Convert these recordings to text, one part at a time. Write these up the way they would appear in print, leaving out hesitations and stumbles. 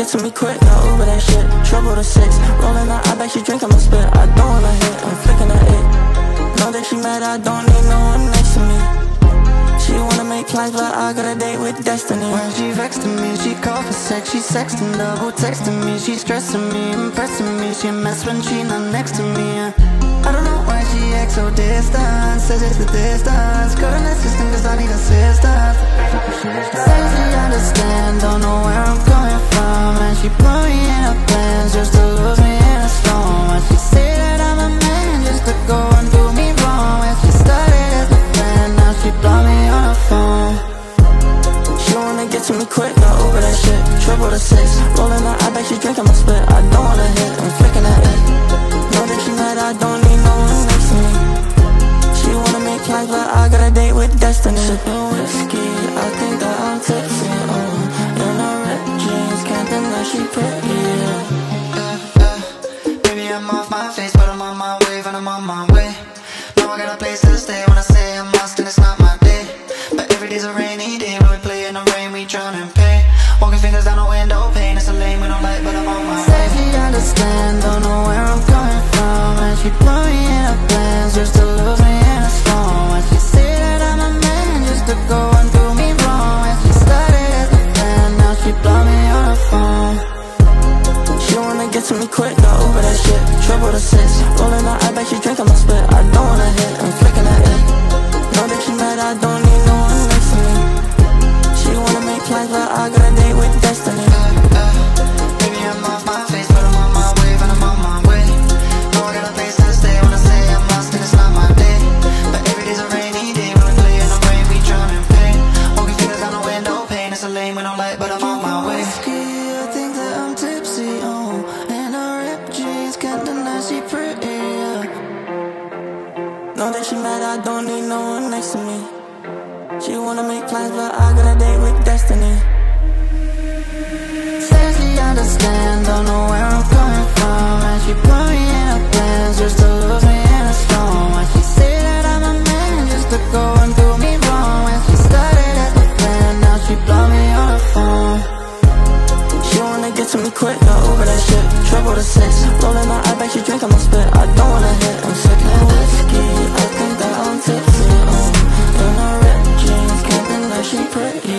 get to me quick, not over that shit. Trouble to six, rolling the eye back, she drinking my spit. I don't wanna hit, I'm flicking her it. Know that she mad, I don't need no one next to me. She wanna make plans, but I got a date with destiny. When she vexing me, she call for sex. She sexting, double texting me. She stressing me, impressing me. She mess when she not next to me. I don't know why she acts so distant. Says it's the distance. Couldn't assistant cause I need assistance. Says she understand, don't know where I'm coming from. And she put me in her plans just to lose me in a storm. And she say that I'm a man just to go and do me wrong. And she started as a friend, now she blow me on her phone. She wanna get to me quick, not over that shit. Trouble to six, rolling the eye back, she drinking my spit. I don't wanna hit, I'm flicking her it. Know that she mad, I don't need no one next to me. She wanna make plans, but I got a date with destiny. Sipping whiskey, I think that I'm tipsy. In her ripped jeans, can't deny she pretty. Baby, I'm off my face, but I'm on my wave and I'm on my way. Now I got a place to stay. When I say I'm lost and it's not my day, but every day's a rainy day. When we play in the rain, we drown in pain. Walking fingers down the window pane. It's a lane we don't like, but I'm on my way. Say she understand, don't know where I'm coming from. And she put me in her plans just to lose me in a storm. And she say that I'm a man just to go and do me wrong. And she started as a friend, now she blow me on her phone. She wanna get to me quick, not over that shit. Trouble to six, rolling the eye back, she drinking my spit. I don't wanna hit, I'm flicking her it. Know that she mad, I don't need no one next to me. She wanna make plans, but I got a date with destiny. Baby, I'm off my face, but I'm on my wave and I'm on my way. Know I got a place to stay. When I say I'm lost and it's not my day, but every day's a rainy day. When we play in the rain, we drown in pain. Walking fingers down the window pane. It's a lane we don't like, but I'm on my way. I think that I'm tipsy, and her ripped jeans, can't deny she pretty. Know that she mad, I don't need no one next to me. She wanna make plans, but I got a date with destiny. Says she understand, don't know where I'm coming from. And she put me in her plans just to lose me in a storm. And she say that I'm a man just to go and do me wrong. And she started as a friend, now she blow me on her phone. She wanna get to me quick, not over that shit. Trouble to six, rolling the eye back, she drinking my spit. I don't wanna hit, I'm sipping whiskey. I think that I'm tipsy. In her ripped jeans, can't deny she pretty.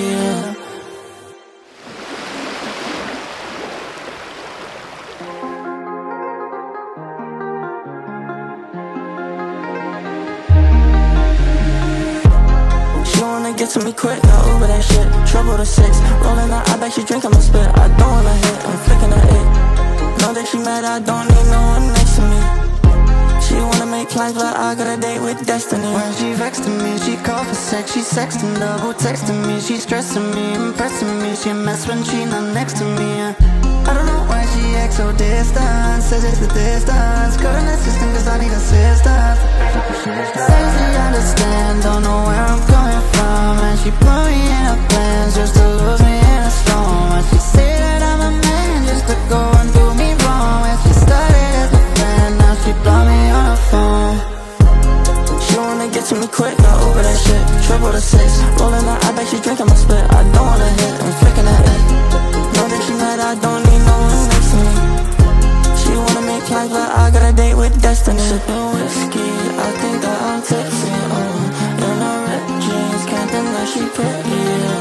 She wanna get to me quick, not over that shit. Trouble to six, rolling the eye back, she drinking my spit. I don't wanna hit, I'm flicking her it. Know that she mad, I don't need no one next to me. She wanna make plans, but I got a date with destiny. When she vexing me, she call for sex. She sexting, double texting me. She stressing me, impressing me. She mess when she not next to me. I don't know why she acts so distant. Says it's the distance. Couldn't assistant cause I need assistance. Says she understand, don't know where I'm coming from. And she put me in her plans just to lose me in a storm. And she say that I'm a man just to go and do me wrong. And she started as a friend, now she blow me on her phone. She wanna get to me quick, not over that shit. Trouble to six, rolling the eye back, she drinking my spit. I don't wanna hit, I'm flicking her it. Know that she mad, I don't need no one next to me. She wanna make plans, but I got a date with destiny. Sipping whiskey, I think that I'm tipsy. In her ripped jeans, can't deny she pretty.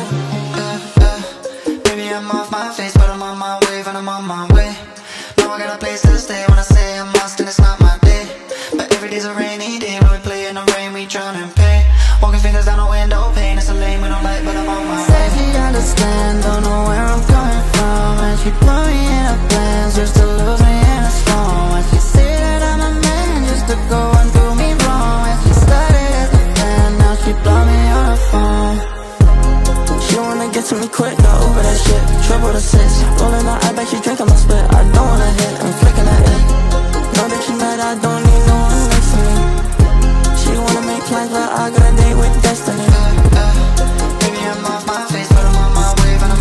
Baby, I'm off my face, but I'm on my wave and I'm on my way. Now I got a place to stay. When I say I'm lost and it's not my day, but every day's a rainy day. When we play in the rain, we drown in pain. Walking fingers down the window pane. It's a lane we don't like, but I'm on my way. Say she understand, don't know where I'm coming from. And she put me in her plans just to lose me in a storm. And she say that I'm a man just to go and do me wrong. And she started as a friend, now she blow me on her phone. She wanna get to me quick, not over that shit. Trouble to six, rolling the eye back, she drinking my spit. I don't wanna hit, I'm flicking her it. Know that she mad, I don't need no one next to me. She wanna make plans, but I got a date with destiny. Baby, I'm off my face, but I'm on my wave and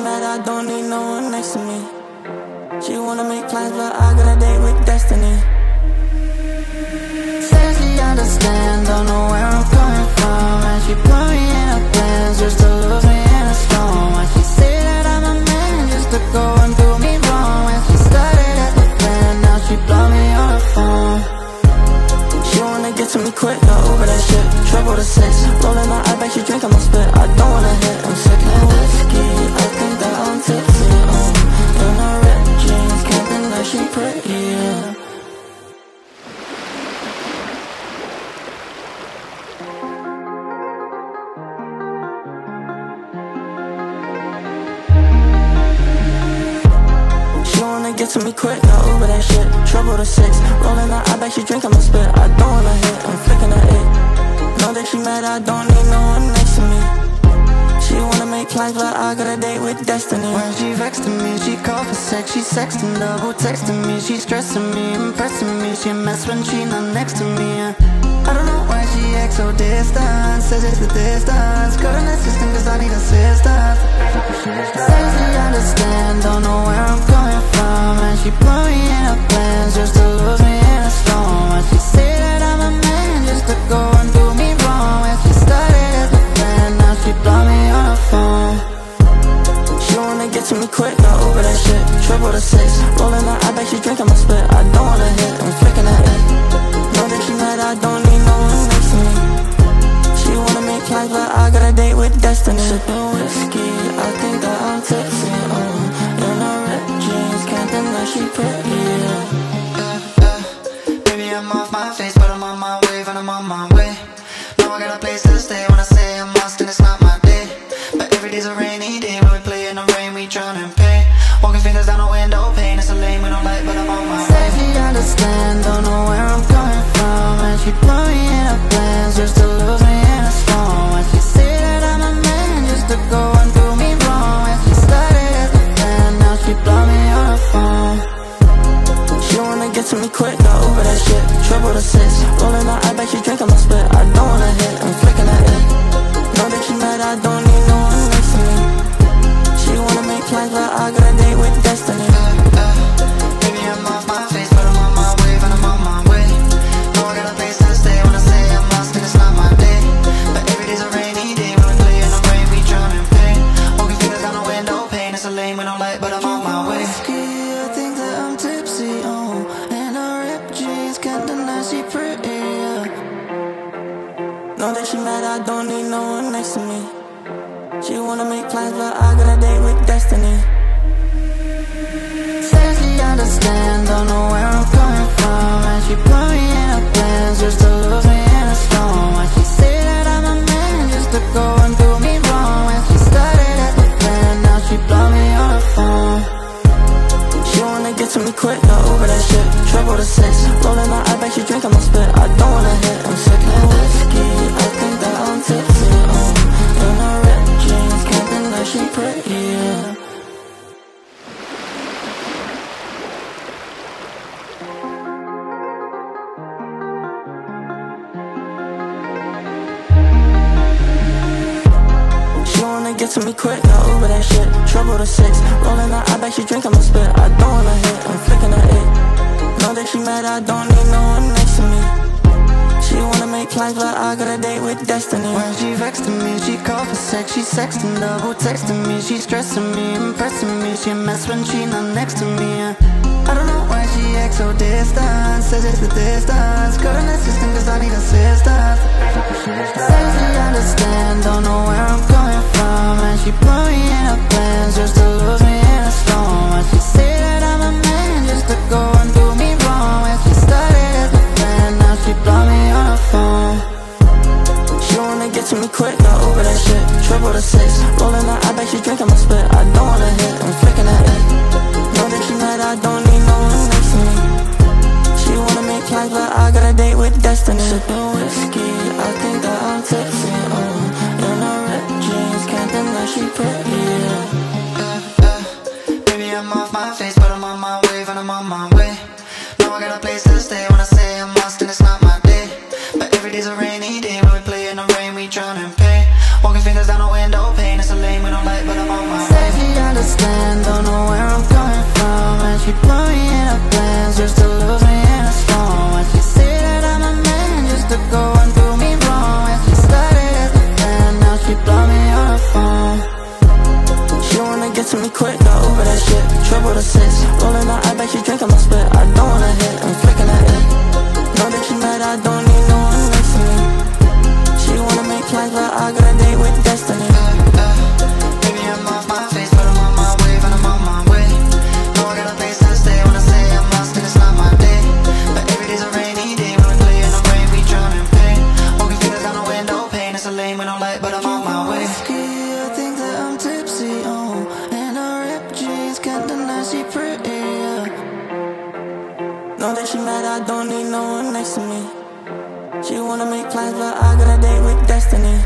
mad I don't need no one next to me. She wanna make plans, but I got a date with destiny. Says she understand, don't know where I'm coming from, and she put me in her plans just to lose me in a storm. Why she say that I'm a man just to go and do me wrong? When she started at the band, now she blow me on the phone. She wanna get to me quick, not over that shit. Trouble to sex, rolling my eye back, she drinking my spit. I don't wanna hit, I'm sick of whiskey. I think that I'm tipsy, in her ripped jeans, can't deny she pretty, yeah. Get to me quick, not over that shit. Trouble to sex, rolling my eye back, she drinking my spit. I don't wanna hit, I'm flicking her it. Know that she mad, I don't need no one next to me. She wanna make plans, but I got a date with destiny. When she vexing me, she call for sex. She sexting, double texting me. She stressing me, impressing me. She mess when she not next to me. I don't know why she acts so distant. Says it's the distance. Got an assistant cause I need assistance. Says she understand, don't know where I'm coming from, and she put me in her plans just to lose me in a storm. Why she say that I'm a man just to go and do me wrong? When she started as a friend, now she blow me on the phone. She wanna get to me quick, not over that shit. Trouble to sex, rolling my eye back, she drinking my spit. I don't wanna hit, I'm flicking her it. Know that she mad, I don't need no one next to me. She wanna make plans, but I got a date with destiny. Sipping whiskey, I think that I'm tipsy, in her ripped jeans, can't deny she pretty, yeah. Maybe I'm off my face, but I'm on my wave and I'm on my way. Now I got a place to stay. When I say I'm lost and it's not my day, but every day's a rainy day. When we play in the rain, we drown in pain. Walking fingers down the window pane. It's a lane we don't like, but I'm on my way. Says she understand, don't know where I'm coming from, and she put me in her plans just to lose me in a storm. Why she say that I'm a man just to go and do me wrong? When she started as a friend, now she blow me on the phone. She wanna get to me quick, not over that shit. Trouble to sex, rolling my eye back, she drinking my spit. I don't wanna hit, I'm flicking her it. Know that she mad, I don't need no one next to me. She wanna make plans, but I got a date with destiny. Baby, I'm off my face, but I'm on my wave and I'm on my way. Know I got a place to stay. When I say I'm lost and it's not my day, but every day's a rainy day. When we play in the rain, we drown in pain. Walking fingers down the window pane. It's a lane we don't like, but I'm on my way. I think that I'm tipsy, in her ripped jeans, can't deny she pretty, yeah. Know that she mad, I don't need no one next to me. She wanna make plans, but I got a date with destiny. Says she understand, don't know where I'm coming from, and she put me in her plans just to lose me in a storm. Why she say that I'm a man just to go and do me wrong? When she started as a friend, now she blow me on the phone. She wanna get to me quick, not over that shit. Trouble to sex, rolling my eye back, she drinking my spit. I don't wanna hit, I'm sick of whiskey. I think that I'm tipsy, in her ripped jeans, can't deny she pretty, yeah. Get to me quick, not over that shit. Trouble to sex, rolling my eye back, she drinking my spit. I don't wanna hit, I'm flicking her it. Know that she mad, I don't need no one next to me. She wanna make plans, but I got a date with destiny. When she vexing me, she call for sex. She sexting, double texting me. She stressing me, impressing me. She mess when she not next to me. I don't know why she acts so distant. Says it's the distance. Got an assistant cause I need assistance. Says she understand, don't know where I'm coming from, and she put me in her plans just to lose me in a storm. Why she say that I'm a man just to go and do me wrong? When she started as a friend, now she blow me on the phone. She wanna get to me quick, not over that shit. Trouble to sex, rolling my eye back, she drinking my spit. I don't wanna hit, I'm flicking her it. Know that she mad, I don't need no one next to me. She wanna make plans, but I got a date with destiny. Sipping whiskey, I think that I'm tipsy, in her ripped jeans, can't deny she pretty, yeah. Baby, I'm off my face, but I'm on my wave and I'm on my way. Now I got a place to stay. When I say I'm lost and it's not my day, but every day's a rainy day. When we play in the rain, we drown in pain. Walking fingers down the window pane. It's a lane we don't like, but I'm on my way. understand, don't know where I'm coming from. And she put me in her plans just to lose me in a storm. And she say that I'm a man just to go and do me wrong. And she started as a fan, now she blow me on her phone. She wanna get to me quick, got over that shit. Triple the six, rolling the eye back, she drinking my spit. I don't wanna hit, I'm flicking that it. Know that she mad, I don't need no one next to me. She wanna make plans, but I got a date with destiny. Baby, I'm off my face, but I'm on my wave and I'm on my way. Know I got a place to stay, when I say I'm lost and it's not my day. But every day's a rainy day, when we play in the rain, we drown in pain. Walking fingers down the window pane, it's a lane with no light, but I'm on my way. I think that I'm tipsy, oh, and her ripped jeans, can't deny she pretty, yeah. Know that she mad, I don't need no one next to me. She wanna make plans, but I got a date with destiny.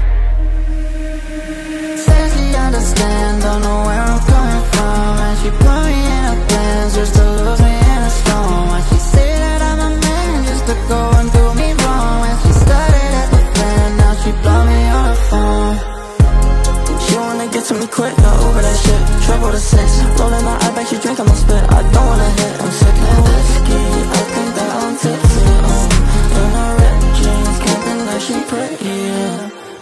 Says she understand, don't know where I'm coming from. And she put me in her plans just to lose me in a storm. And she say that I'm a man just to go and do me wrong. And she started as a fan, now she blow me on her phone. She wanna get to me quick, got over that shit. Triple the six, rolling the eye back, she drinking my spit. I don't wanna hit, I'm sick of whiskey. I think that I'm tipsy, oh, in her ripped jeans, can't deny she pretty, yeah.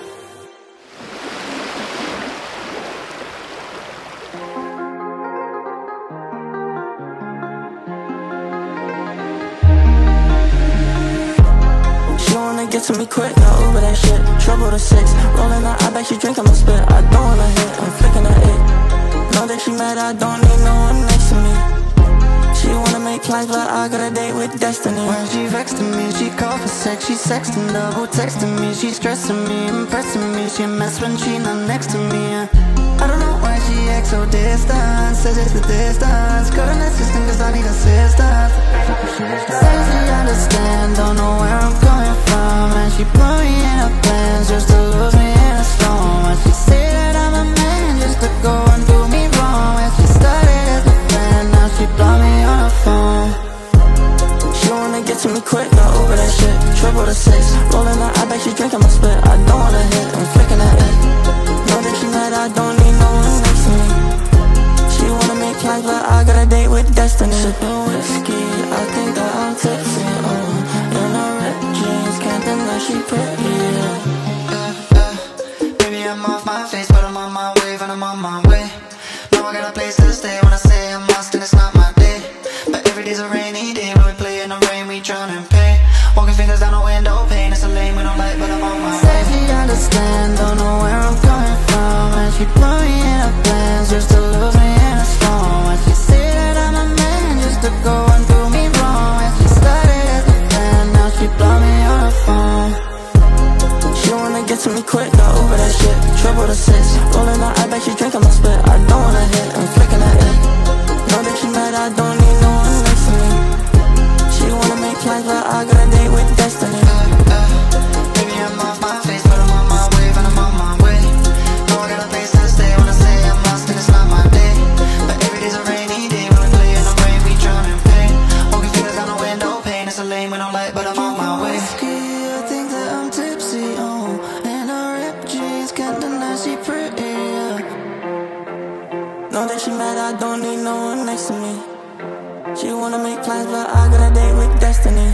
Get to me quick, got over that shit. Triple the six, rolling the eye back, she drinking my spit. I don't wanna hit, I'm flicking that it. Know that she mad, I don't need no one next to me. She wanna make plans, but I got a date with destiny. When she vexed me, she called for sex. She sexting, double texting me. She stressing me, impressing me. She mess when she not next to me. I don't know why she acts so distant. Says it's the distance. Got an assistant cause I need assistance. Says she understand, don't know where I'm coming from. And she put me in her plans just to lose me in a storm. And she say that I'm a man just to go and do me wrong. And she started as a fan, now she blow me on her phone. She wanna get to me quick, got over that shit. Triple the six, rolling the eye back, she drinking my spit. I don't wanna hit, I'm flicking that it. Know that she mad, I don't need no one next to me. She wanna make plans, but I got a date with destiny. Sipping whiskey, I think that I'm tipsy, oh, in her ripped jeans, can't deny she pretty, yeah. Baby, I'm off my face, but I'm on my wave and I'm on my way. Know I got a place to stay, when I say I'm lost and it's not my day. But every day's a rainy day, when we play in the rain, we drown in pain. Walking fingers down the window pane, it's a lane with no light, but I'm on my way. Says she understand, don't know where I'm coming from. And she put me in her plans just to lose me in a storm. And she say that I'm a man just to go and do me wrong. And she started as a fan, now she blow me on her phone. She wanna get to me quick, got over that shit. Triple the six, rolling the eye back, she drinking my spit. I don't wanna hit, I'm flicking that it. Know that she mad, I don't need no one next to me. She wanna make plans, but I got a date with destiny. Baby, I'm off my face, but I'm on my wave and I'm on my way. Know I got a place to stay, when I say I'm lost and it's not my day. But every day's a rainy day, when we play in the rain, we drown in pain. Walking fingers down the window pane, it's a lane with no light, but I'm on my way. I think that I'm tipsy, oh, and her ripped jeans, can't deny she pretty, yeah. Know that she mad, I don't need no one next to me. She wanna make plans, but I got a date with destiny.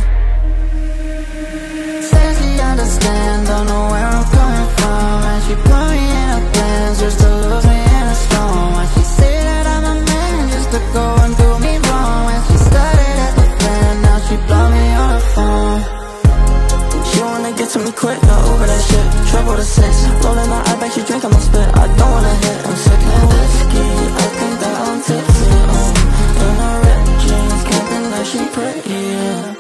Says she understand, don't know where I'm coming from. And she put me in her plans just to lose me in a storm. And she say that I'm a man just to go and do me wrong. And she started as a fan, now she blow me on her phone. She wanna get to me quick, got over that shit. Triple the six, rolling the eye back, she drinking my spit. I don't wanna hit, I'm sick of whiskey. I think that I'm tipsy, oh, in her ripped jeans, can't deny she pretty, yeah.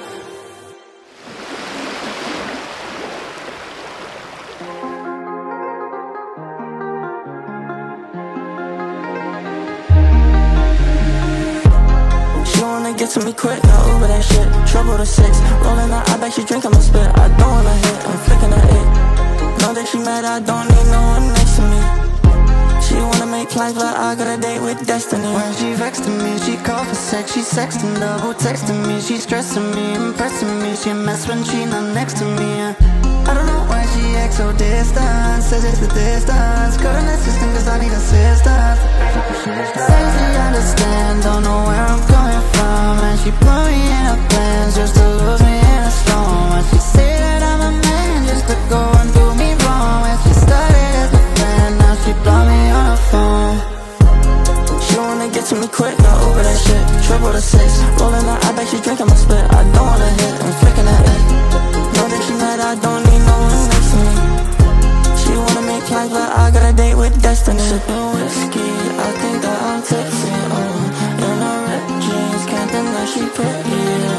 Get to me quick, got over that shit. Triple the six, rolling the eye back, she drinking my spit. I don't wanna hit, I'm flicking that it. Know that she mad, I don't need no one next to me. She wanna make plans, but I got a date with destiny. When she vexed me, she called for sex. She sexting, double texting me. She stressing me, impressing me. She mess when she not next to me. I don't know why she acts so distant. Says it's the distance. Got an assistant cause I need assistance. Says she understand, don't know where I'm coming from, and she put me in her plans just to lose me in a storm. And she say that I'm a man just to go and do me wrong. And she started as a friend, now she blocked me on her phone. She wanna get to me quick, not over that shit. Triple the six, rolling the eye back, she drinking my spit. I don't wanna hit, I'm flicking that it. Know that she mad, I don't need no one next to me. She wanna make plans, but I got a date with destiny. Sipping whiskey, I think that I'm tipsy. Oh, in her ripped jeans, can't deny she pretty.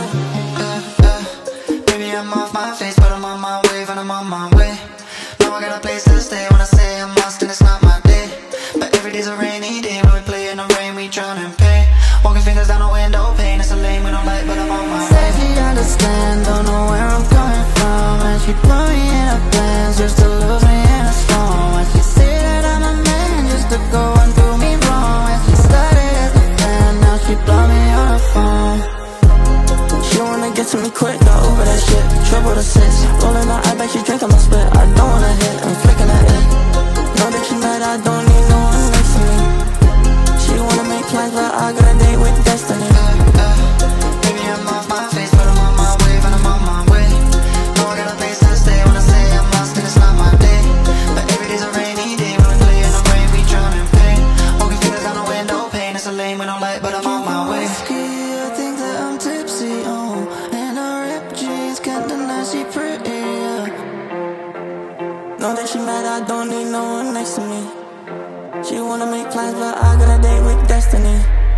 Baby, I'm off my face, but I'm on my wave and I'm on my way. Now I got a place to stay. When I say I must, and it's not my day. But every day's a rainy day. When we play in the rain, we drown in pain. Walking fingers down the window pane. It's a lane with no light, but I'm on my way. Says she understand, don't know where I'm coming from, and she put me in her plans just to lose me in a storm. And she say that I'm a man just to go and do me wrong. And she started as a friend, now she blocked me on her phone. She wanna get to me quick, not over that shit. Triple the six, rolling the eye back, she drinking my spit. I don't wanna hit, I'm flicking that it. Know that she mad, I don't need no one next to me. She wanna make plans, but I got a date with destiny. Baby, I'm off my face, but I'm on my wave and I'm on my way. Know I got a place to stay. When I say I'm lost, and it's not my day. But every day's a rainy day. When we play in the rain, we drown in pain. Walking fingers down the window pane. It's a lane with no light, but I'm on my way. I think that I'm tipsy, oh, and her ripped jeans, can't deny she pretty, yeah. Know that she mad, I don't need no one next to me. She wanna make plans, but I got a date with destiny.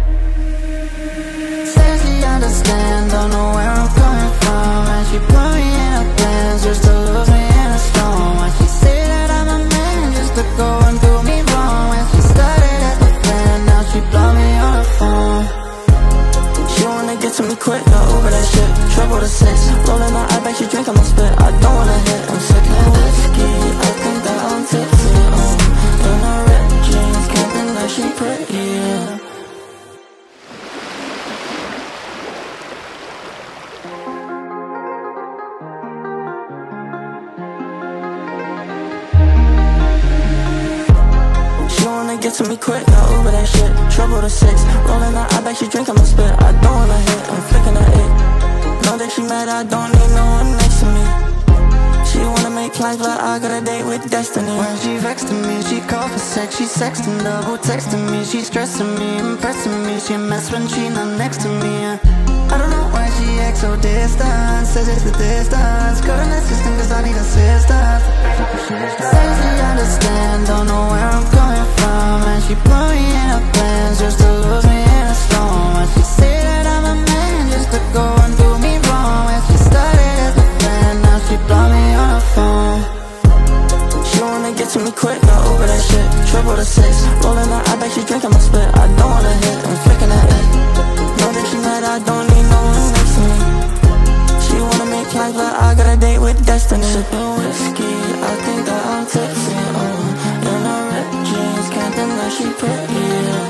Says she understand, don't know where I'm coming from, and she put me in her plans just to lose me in a storm. And she say that I'm a man just to go and do me wrong. And she started as a friend, now she blocked me on her phone. She wanna get to me quick, not over that shit. Triple the six, rolling the eye back, she drinking my spit. I don't wanna hit, I'm sipping whiskey. I think that I'm tipsy, oh, in her ripped jeans, can't deny she pretty, yeah. She wanna get to me quick, not over that shit. Triple the six, rolling the eye back, she drinking my spit. I don't wanna hit, I'm flicking that it. Know that she mad, I don't need no one next to me. She wanna make plans, but I got a date with destiny. When she vexing me, she call for sex. She sexting, double texting me. She stressing me, impressing me. She mess when she not next to me. I don't know why she acts so distant. Says it's the distance. Got an assistant cause I need assistance. Says she understand, don't know where I'm coming from, and she put me in her plans just to lose me in a storm. And she say that I'm a man just to go and do me wrong. And she started as a friend, now she blocked me on her phone. She wanna get to me quick, not over that shit. Triple the six, rolling the eye back, she drinking my spit. I don't wanna hit, I'm flicking that it. Know that she mad, I don't need no one next to me. She wanna make plans, but I got a date with destiny. Sipping whiskey, I think that I'm tipsy, oh, in her ripped jeans, can't deny she pretty, yeah.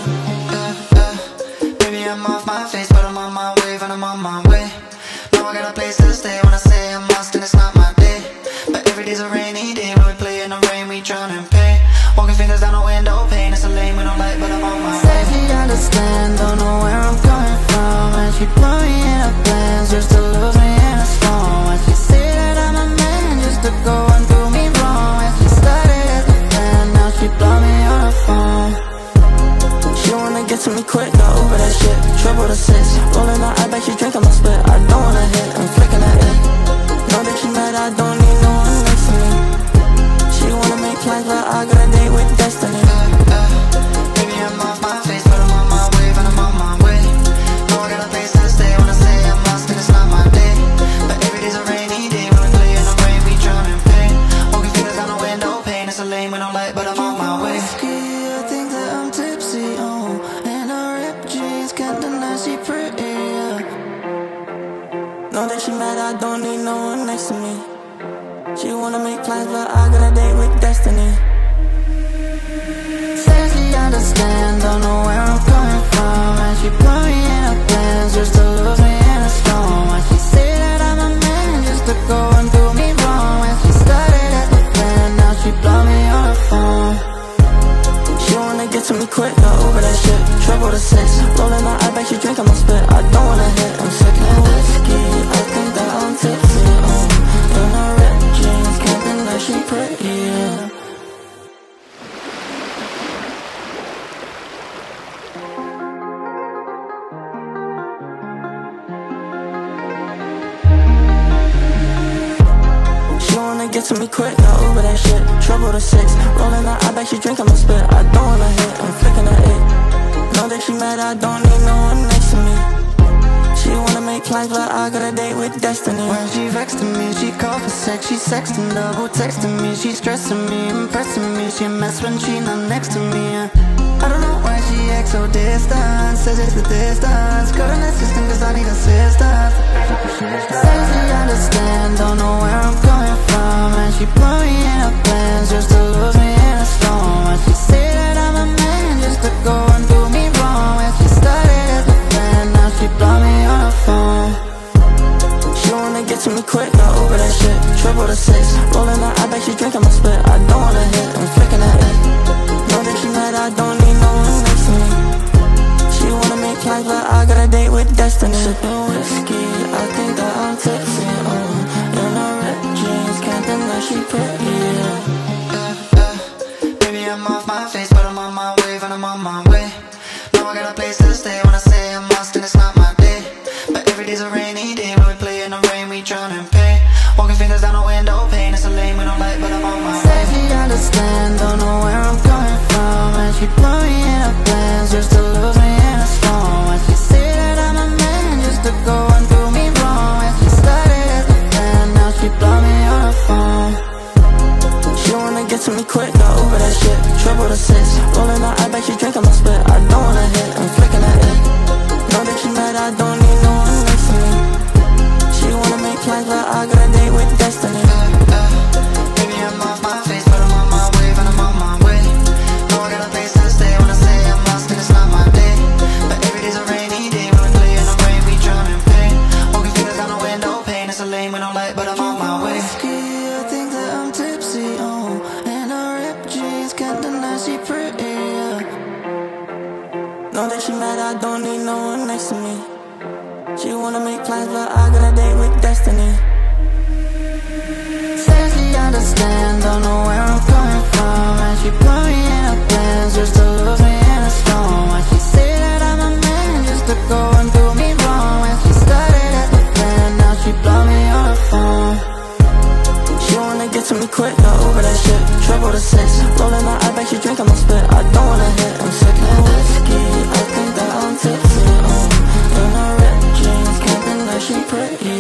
Baby, I'm off my face, but I'm on my wave and I'm on my way. Now I got a place to stay. When I say I'm lost, and it's not my day. But every day's a rainy day. When we play in the rain, we drown in pain. Walking fingers down the window pane. It's a lane with no light, but I'm on my way. Says she understand, don't know where I'm coming from, and she put me in her plans just to lose me in a storm. And she say that I'm a man just to go and do me wrong. And she started as a friend, now she blocked me on her phone. She wanna get to me quick, not over that shit. Triple the six, rolling the eye back, she drinking my spit. I don't wanna hit, I'm flicking that it. Know that she mad, I don't need no one next to me. She wanna make plans, but I got a date with destiny. Baby, I'm off my face, but I'm on my wave and I'm on my way. Know I got a place to stay. When I say I'm lost, and it's not my day. But every day's a rainy day. When we play in the rain, we drown in pain. Walking fingers down the window pane. It's a lane with no light, but I'm on my way. I think that I'm tipsy, oh, and her ripped jeans, can't deny she pretty, yeah. Know that she mad, I don't need no one next to me. She wanna make plans, but I got a date with destiny. Says she understand, don't know where I'm coming from, and she put me in her plans just to lose me in a storm. And she say that I'm a man just to go and do me wrong. And she started as a friend, now she blocked me on her phone. She wanna get to me quick, not over that shit. get to me quick, I Uber that shit. Trouble to 6, rolling the I bet she drinkin' my spit. I don't wanna hit, I'm flicking her it. Know that she mad, I don't need no one next to me. She wanna make plans, but I got a date with destiny. When she vexing me, she call for sex. She sexting, double texting me. She stressing me, impressing me. She mess when she not next to me. I don't know why she acts so distant. Says it's the distance. Got an assistant cause I need assistance. Says she understand, don't know where I'm coming from. And she put me in her plans just to lose me in a storm. And she say that I'm a man just to go and do me wrong. When she started as a fan, now she blow me on her phone. She wanna get to me quick, I Uber that shit. Trouble to 6, rolling the I bet she drinkin' my spit. I don't wanna hit, I'm flicking her it. Know that she mad, I don't need no one next to me. She wanna make plans, but I got a date with destiny. Sippin' whiskey, I think that I'm tipsy. In her ripped jeans, can't deny she pretty. Baby, I'm off my face, but I'm on my wave and I'm on my way. Now I got a place to stay. When I say I'm lost and it's not my day, but every day's a rainy day. When we play in the rain, we drown in pain. Walking fingers down the window pane. It's a lane with no light, but I'm on my way. Say she understand, don't know where I'm coming from. And she put me in her plans just to lose me in a storm. And she say that I'm a man just to go and do me wrong. And she started as a fan, now she blow me on her phone. She wanna get to me quick, I Uber that shit. Trouble to 6, rolling the I bet she drinkin' my spit. I don't wanna hit, I'm flicking her it. Know that she mad, I don't need no one next to me. She wanna make plans, but I got a date with destiny. Baby, I'm off my face, but I'm on my wave and I'm on my way. Know I got a place to stay. When I say I'm lost and it's not my day, but every day's a rainy day. When we play in the rain, we drown in pain. Walking fingers down the window pane. It's a lane with no light, but I'm on my way. I think that I'm tipsy, and her ripped jeans, can't deny she pretty. Know that she mad, I don't need no one next to me. She wanna make plans, but I got a date with destiny. Says she understand, don't know where I'm coming from. And she put me in her plans just to lose me in a storm. And she say that I'm a man just to go and do me wrong. And she started as a fan, now she blow me on her phone. She wanna get to me quick, I Uber that shit. Trouble to 6, rolling the I bet she drinkin' my spit. I don't wanna hit, I'm sippin' whiskey. I think that I'm tipsy, in her ripped jeans, can't deny she pretty.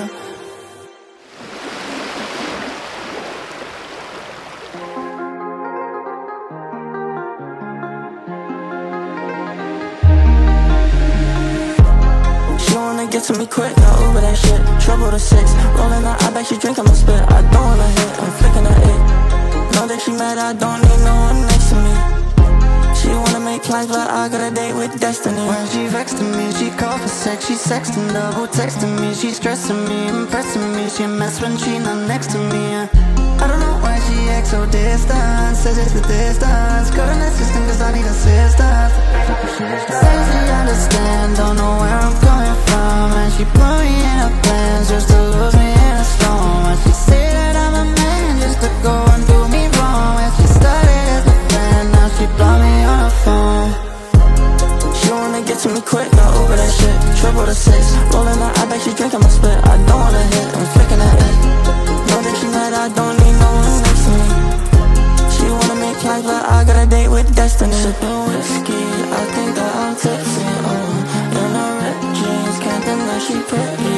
She wanna get to me quick, I Uber that shit. Trouble to 6, rolling the I bet she drinkin' my spit. I don't wanna hit, I'm flicking her it. Know that she mad, I don't need no one next to me. She wanna make plans, but I got a date with destiny. When she vexing me, she call for sex. She sexting, double texting me. She stressing me, impressing me. She mess when she not next to me. I don't know why she acts so distant. Says it's the distance. Got an assistant cause I need assistance. Says she understand, don't know where I'm coming from. And she put me in her plans just to lose me in a storm. And she say that I'm a man just to go and do me wrong. And she started as a fan, now she blow me on her phone. She wanna get to me quick, I Uber that shit. Trouble to 6, rolling the I bet she drinkin' my spit. I don't wanna hit, I'm flicking her it. Know that she mad, I don't need no one next to me. She wanna make plans, but I got a date with destiny. Sippin' whiskey, I think that I'm tipsy, in her ripped jeans, can't deny she pretty.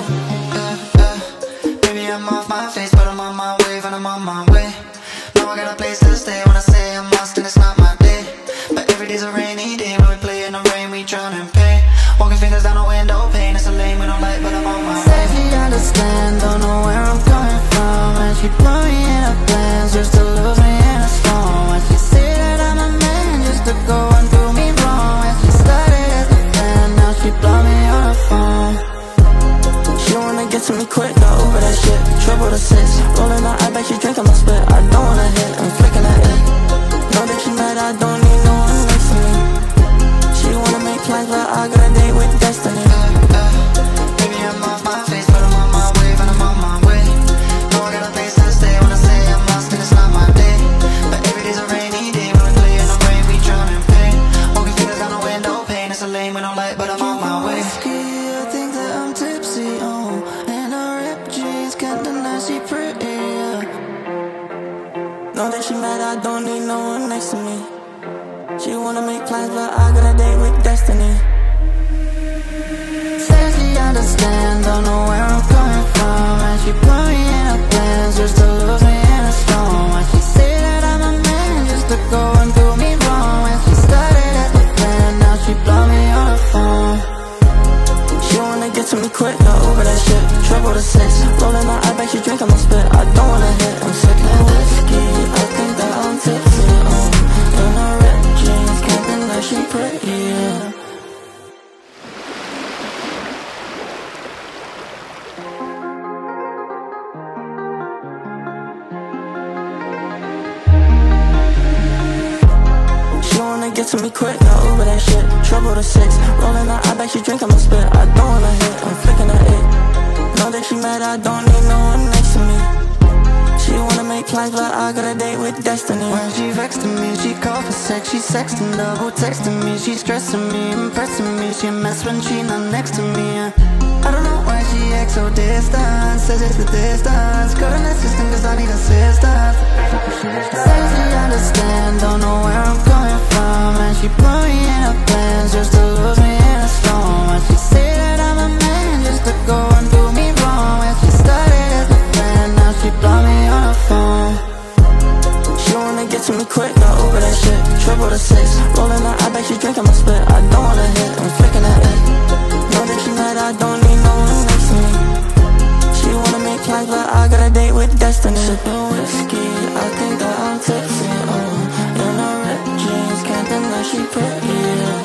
Baby, I'm off my face, but I'm on my wave and I'm on my way. Now I got a place to stay. When I say I'm lost and it's not my day, but every day's a rainy day. When we play in the rain, we drown in pain. Walking fingers down the window pane. It's a lane with no light, but I'm on my way. Say she understand, don't know where I'm coming from. And she put me in her plans just to lose me in a storm. And she say that I'm a man just to go and do me wrong. And she started as a fan, now she blow me on her phone. She wanna get to me quick, I Uber that shit. Trouble to 6, rolling the I bet she drinkin' my spit. I don't wanna hit, I'm flicking her it. Know that she mad, I don't need no one next to me. She wanna make plans, but I got a date with destiny. Baby, I'm off my face, but I'm on my wave and I'm on my way. Know I got a place to stay. When I say I'm lost and it's not my day, but every day's a rainy day. When we play in the rain, we drown in pain. Walking fingers down the window pane. It's a lane with no light, but I'm on my way. I think that I'm tipsy, and her ripped jeans, can't deny she pretty. next to me. She wanna make plans, but I got a date with destiny. Says she understand, don't know where I'm coming from, and she put me in her plans just to lose me in a storm. And she say that I'm a man just to go and do me wrong. And she started as a friend, now she blow me on the phone. She wanna get to me quick, not over that shit. Trouble to sex, rolling my eye back, she drinking my spit. I don't wanna hit, I'm sipping whiskey. I think that I'm tipsy, in her ripped jeans, can't deny she pretty, yeah. She wanna get to me quick, not over that shit. Trouble to sex, rolling her eye back, she drinking my spit. I don't wanna hit, I'm flicking her it. Know that she mad, I don't need no one next to me. She wanna make plans, but I got a date with destiny. When she vexed me, she called for sex. She sexting, double texting me. She stressing me, impressing me. She mess when she not next to me. I don't know why she acts so distant. Says it's the distance. Got an assistant cause I need assistance. Says she understand, don't know where I'm coming from, and she put me in her plans just to lose me in a storm. And she say that I'm a man just to go and do me wrong. And she started as a friend, now she blow me on the phone. She wanna get to me quick, not over that shit. Trouble to sex, rolling her eye back, she drinking my spit. I don't wanna hit, I'm flicking her it. Know that she mad, I don't need no one next to me. She wanna make plans, but I got a date with destiny. Sipping whiskey, I think that I'm tipsy, in her ripped jeans, can't deny she pretty, yeah.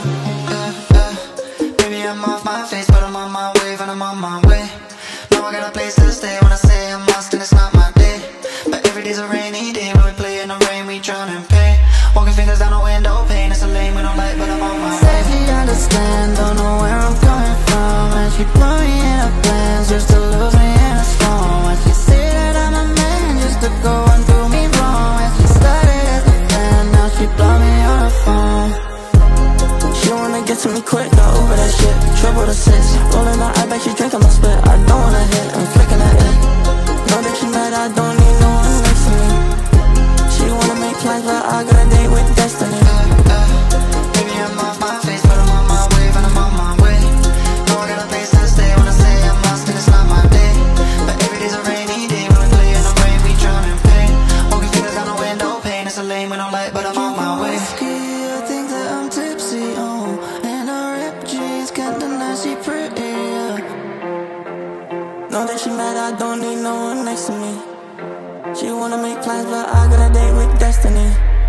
Baby, I'm off my face, but I'm on my wave and I'm on my way. Now I got a place to stay. When I say I'm lost and it's not my day, but every day's a rainy day. When we play in the rain, we drown in pain. Walking fingers down the window pane. It's a lane we don't like, but I'm on my way. Says she understand, don't know where I'm coming from, and she put me in her plans just to lose me in a storm. And she say that I'm a man just to go and do me wrong. And she started as a friend, now she blow me on the phone. She wanna get to me quick, not over that shit. Trouble to sex, rolling her eye back, she drinking my spit. I don't wanna hit, I'm flicking her it. Know that she mad, I don't need no one next to me. She wanna make plans, but I got a date with destiny. Baby, I'm off my face, but I'm on my wave and I'm on my way. Know I got a place to stay. When I say I'm lost and it's not my day, but every day's a rainy day. When we play in the rain, we drown in pain. Walking fingers down the window pane. It's a lane we don't like, but I'm on my way. I think that I'm tipsy, in her ripped jeans, can't deny she pretty, yeah. Know that she mad, I don't need no one next to me. She wanna make plans, but I got a date with destiny.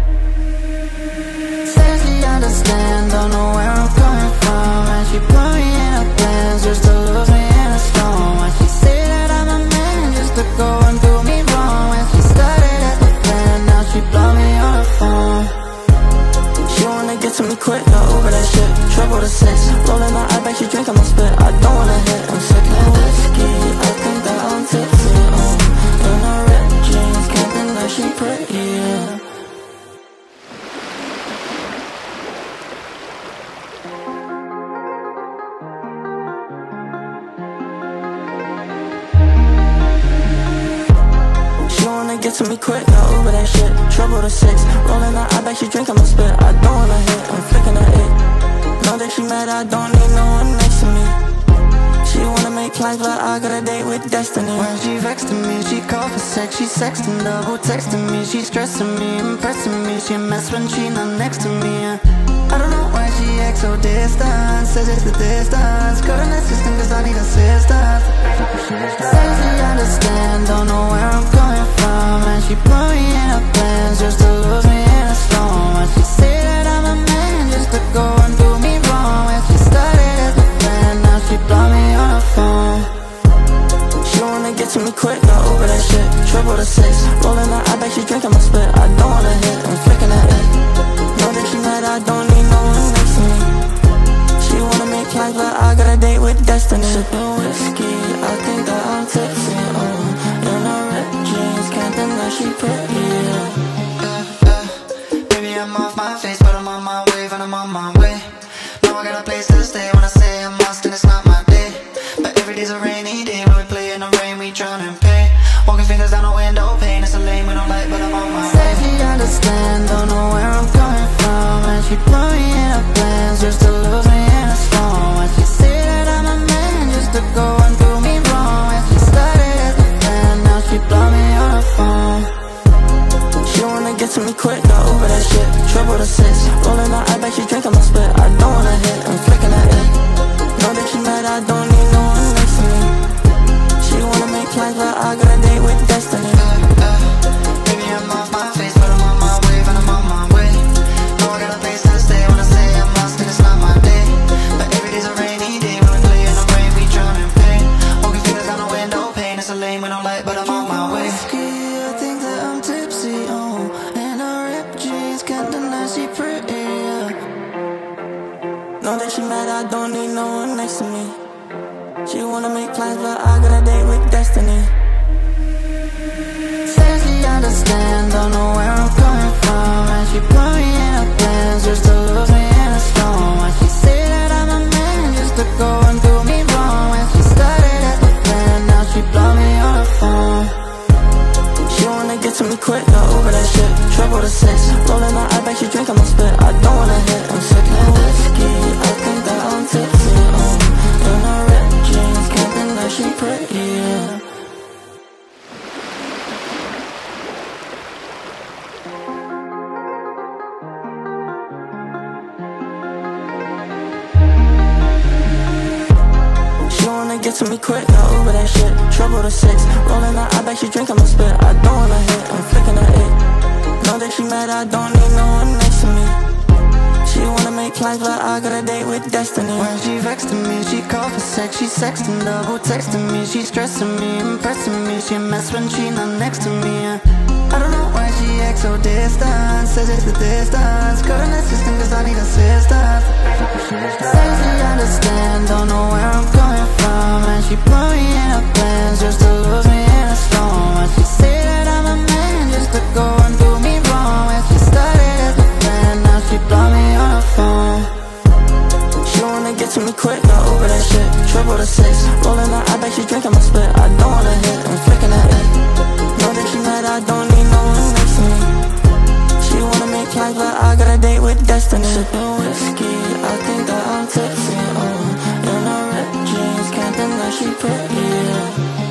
Says she understand, don't know where I'm coming from, and she put me in her plans just to lose me in a storm. And she say that I'm a man just to go and do me wrong. And she started as a friend, now she blow me on the phone. She wanna get to me quick, not over that shit. Trouble to sex, rolling her eye back, she drinking my spit. I don't wanna hit, I'm sipping whiskey. I think that I'm tipsy, in her ripped jeans, can't deny she pretty, yeah. She wanna get to me quick, not over that shit. Trouble to sex, rolling her eye back, she drinking my spit. I don't wanna hit, I'm flicking her it. Know that she mad, I don't need no one next to me. She wanna make plans, but I got a date with destiny. When she vexed me, she called for sex. She sexting, double texting me. She stressing me, impressing me. She mess when she not next to me. I don't know why she acts so distant. Says it's the distance. Got an assistant cause I need assistance. Says she understand, don't know where I'm coming from, and she put me in her plans just to lose me in a storm. And she say that I'm a man just to go and do me wrong. And she started as a friend, now she blow me on the phone. She wanna get to me quick, not over that shit. Trouble to sex, rolling her eye back, she drinking my spit. I don't wanna hit, I'm flicking her it. Know that she mad, I don't need no one next to me. She wanna make plans, but I got a date with destiny. Sipping whiskey, I think that I'm tipsy, in her ripped jeans, can't deny she pretty, yeah. Baby, I'm off my face, but I'm on my wave and I'm on my way. Now I got a place to stay. When I say I'm lost and it's not my day, but every day's a rainy day. When we play in the rain, we drown in pain. Walking fingers down the window pane. It's a lane we don't like, but I'm on my way. Says she understand, don't know where I'm mad, I don't need no one next to me. She wanna make plans, but I got a date with destiny. Baby, I'm off my face, but I'm on my wave and I'm on my way. No, I got a place to stay. When I say I'm lost and it's not my day, but every day's a rainy day. When we play in the rain, we drown in pain. Walking fingers down the window pane. It's a lane with no light, but I'm on my way. I think that I'm tipsy, oh, and her ripped jeans can't deny she pretty, yeah. Know that she mad, I don't need no one next to me. She wanna make plans, but I got a date with destiny. Says she understand, don't know where I'm coming from, and she put me in her plans just to lose me in a storm. And she say that I'm a man just to go and do me wrong. When she started as a friend, now she blow me on the phone. She wanna get to me quick, got over that shit. Trouble to sex, rolling my eye back, she drinking my spit. I don't wanna hit, I'm sipping whiskey. I think that I'm tipsy, oh, in her ripped jeans, can't deny she pretty, yeah. She wanna get to me quick, got over that shit. Trouble to sex, rolling her eye back, she drinking my spit. I don't wanna hit, I'm flicking her it. Know that she mad, I don't need no one next to me. She wanna make plans, but I got a date with destiny. When she vexed me, she called for sex. She sexting, double texting me. She stressing me, impressing me. She mess when she not next to me, I don't know why she acts so distant. Says it's the distance. Got an assistant cause I need assistance. Says she understand, don't know where I'm coming from, and she put me in her plans just to lose me in a storm. And she say that I'm a man just to go and do me wrong. And she started as a friend, now she blow me on the phone. She wanna get to me quick, got over that shit. Trouble to sex, rolling her eye back, she drinking my spit. I don't wanna hit, I'm flicking her it. Know that she mad, I don't need no one next to me. She wanna make plans, but I got a date with destiny. Sipping whiskey, I think that I'm tipsy, oh, in her ripped jeans, can't deny she pretty, yeah.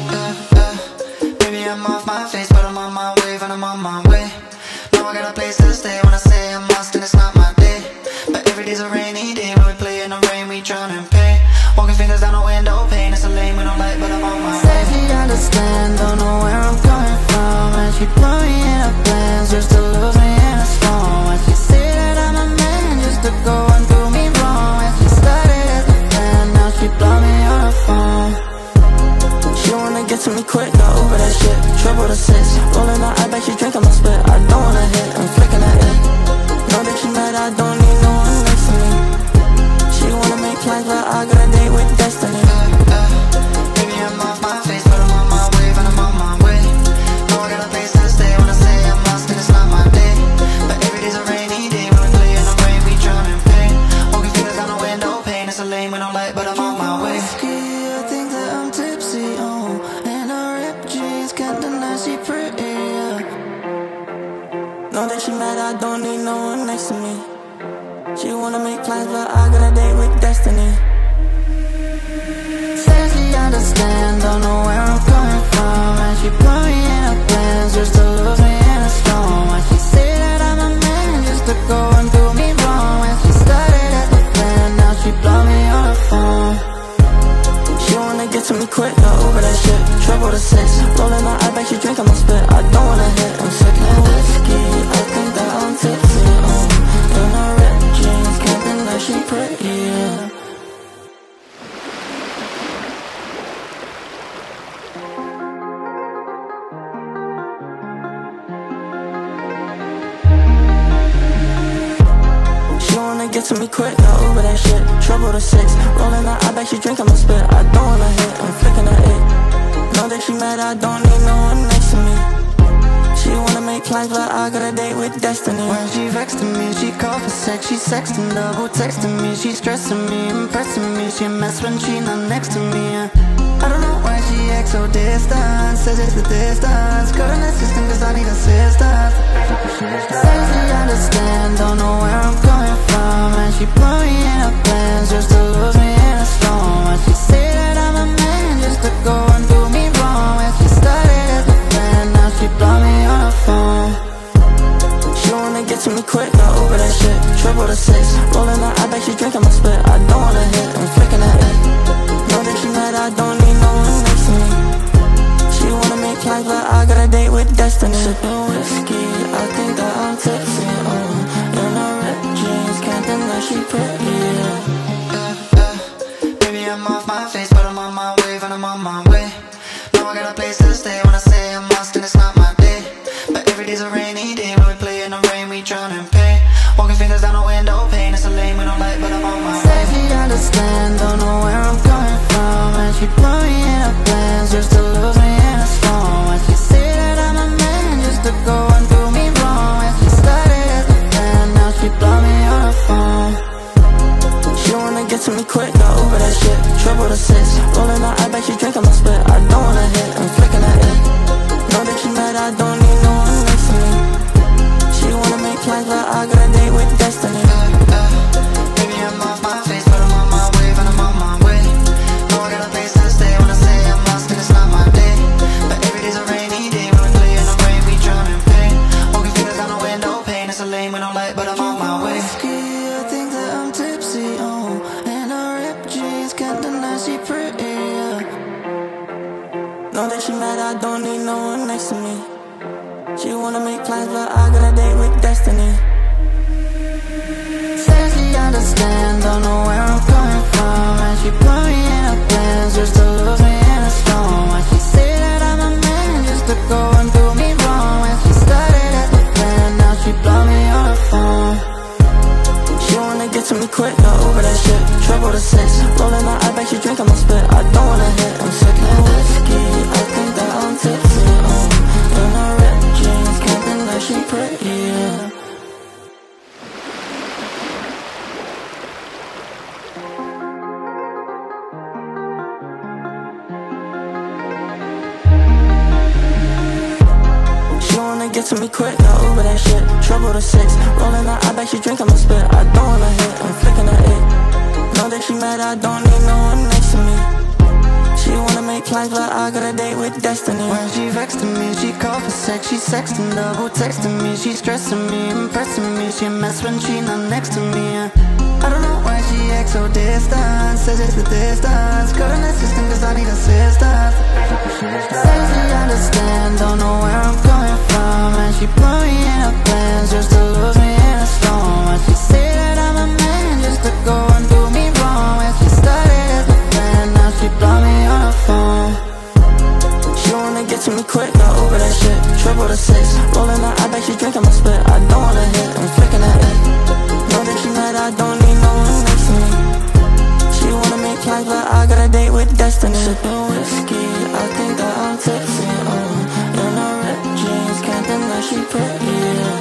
Baby, I'm off my face, but I'm on my wave and I'm on my way. Now I got a place to stay. When I say I'm lost and it's not my day, but every day's a rainy day. When we play in the rain, we drown in pain. Walking fingers down the window pane. It's a lane with no light, but I'm on my way. Says she understand, don't know where I'm coming from, and she put me in her plans just to lose me in a storm. And she say that I'm a man just to go and do me wrong. And she started as a friend, now she blow me on the phone. She wanna get to me quick, got over that shit. Trouble to sex, rolling her eye back, she drinking my spit. I don't wanna hit, I'm flicking her it. Know that she mad, I don't need no one next to me. She wanna make plans, but I got a date with destiny. Baby, I'm off my face, but I'm on my wave and I'm on my way. No, I got a place to stay. When I say I'm lost and it's not my day, but every day's a rainy day. When we play in the rain, we drown in pain. Walking fingers down the window pane. It's a lane with no light, but I'm on my way. I think that I'm tipsy, oh, and her ripped jeans can't deny she pretty, yeah. Know that she mad, I don't need no one next to me. She wanna make plans, but I got a date with destiny. Says she understand, don't know where I'm coming from, and she put me in her plans just to lose me in a storm. And she say that I'm a man just to go and do me wrong. When she started as a friend, now she blow me on the phone. She wanna get to me quick, got over that shit. Trouble to sex, rolling her eye back, she drinking my spit. I don't wanna hit, I'm sipping whiskey. I think that I'm tipsy, oh, in her ripped jeans, can't deny she pretty, yeah. She wanna get to me quick, got over that shit. Trouble to sex, rolling her eye back, she drinking my spit. I don't wanna hit, I'm flicking her it. Know that she mad, I don't need no one next to me. She wanna make plans, but I got a date with destiny. When she vexed me, she called for sex. She sexting, double texting me. She stressing me, impressing me. She mess when she not next to me, I don't know why she acts so distant. Says it's the distance. Got an assistant cause I need assistance. Says she understand, don't know where I'm coming from, and she put me in her plans just to lose me in a storm. And she say that I'm a man just to go and do me wrong. And she started as a friend, now she blow me on the phone. She wanna get to me quick, got over that shit. Trouble to sex, rolling her eye back, she drinking my spit. I don't wanna hit, I'm flicking her it. over that shit. Triple the six, rolling the I bet she drinking my spit. I don't wanna hit, I'm flicking her it. Know that she mad, I don't need no one next to me. She wanna make plans, but I got a date with destiny. Baby, I'm off my face, but I'm on my wave and I'm on my way. No, I got a place to stay. When I say I'm lost and it's not my day, but every day's a rainy day. When we play in the rain, we drown in pain. Walking fingers down the window pane. It's a lane with no light, but I'm on my way. I think that I'm tipsy, oh, and her ripped jeans can't deny she pretty, yeah. Know that she mad, I don't need no one next to me. She wanna make plans, but I got a date with destiny. Says she understand, don't know where I'm coming from, and she put me in her plans just to lose me in a storm. And she say that I'm a man just to go and do me wrong. When she started as a friend, now she blow me on the phone. She wanna get to me quick, not over that shit. Triple the six, rolling the I bet she drinking my spit. I don't wanna hit, I'm sipping whiskey. I think that I'm tipsy, oh, in her ripped jeans can't deny she pretty, yeah. Get to me quick, not over that shit. Trouble the six, rolling the I bet she drinking my spit. I don't wanna hit, I'm flicking her it. Know that she mad, I don't need no one next to me. She wanna make plans, but I got a date with destiny. When she vexing me, she call for sex. She sexting, double texting me. She stressing me, impressing me. She mess when she not next to me. I don't know why she acts so distant. Says it's the distance. Got an assistant cause I need assistance. Says she understand, don't know where I'm coming from, and she put me in her plans just to lose me in a storm. And she say that I'm a man just to go and do me wrong. When she started as a friend, now she blow me on the phone. She wanna get to me quick, not over that shit. Triple the six, rolling the I bet she drinking my spit. I don't wanna hit, I'm flicking her it. Know that she mad, I don't need no one next to me. She wanna make plans, but I got a date with destiny. Sipping whiskey, I think that I'm tipsy, oh, in her ripped jeans can't deny she pretty, yeah.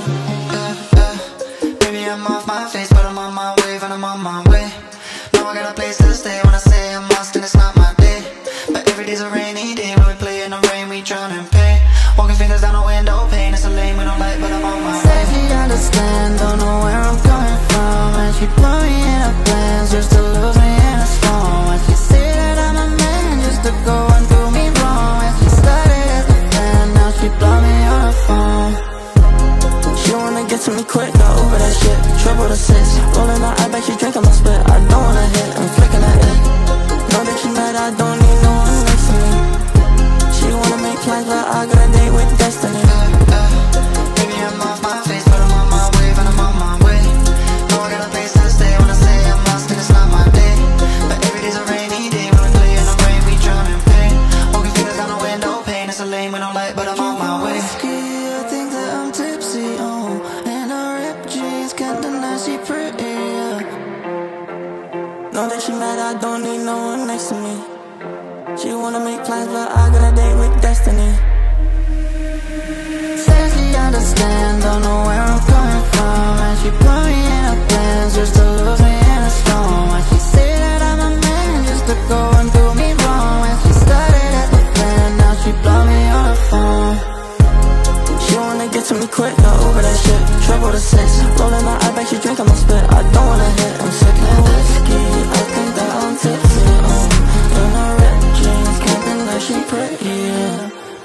Baby, I'm off my face, but I'm on my wave and I'm on my way. Now I got a place to stay. When I say I'm lost and it's not my day, but every day's a rainy day. When we play in the rain, we drown in pain. Walking fingers down the window pane. It's a lane with no light, but I'm on my way. Says she understand, don't know where I'm coming from, and she put me in her plans just to lose me in a storm. And she say that I'm a man just to go and do me wrong. When she started as a friend, now she blow me on the phone. She wanna get to me quick, not over that shit. Triple the six, rolling the I bet she drinking my spit. I don't wanna hit, I'm flicking her it. Know that she mad, I don't need no one next to me. She wanna make plans, but I got a date with destiny. Baby, I'm off my face, but I'm on my wave and I'm on my way. No, I got a place to stay. When I say I'm lost and it's not my day, but every day's a rainy day. When we play in the rain, we drown in pain. Walking fingers down the window pane. It's a lane with no light, but I'm on my way. I think that I'm tipsy, oh, and her ripped jeans can't deny she pretty, yeah. Know that she mad, I don't need no one next to me. She wanna make plans, but I got a date with destiny. Says she understand, don't know where I'm coming from, and she put me in her plans just to lose me in a storm. And she say that I'm a man just to go and do me wrong. When she started as a friend, now she blow me on the phone. She wanna get to me quick, not over that shit. Triple the six, rolling the I bet she drinking my spit. I don't wanna hit, I'm sipping whiskey. I think that I'm tipsy, oh, in her ripped jeans can't deny she pretty, yeah.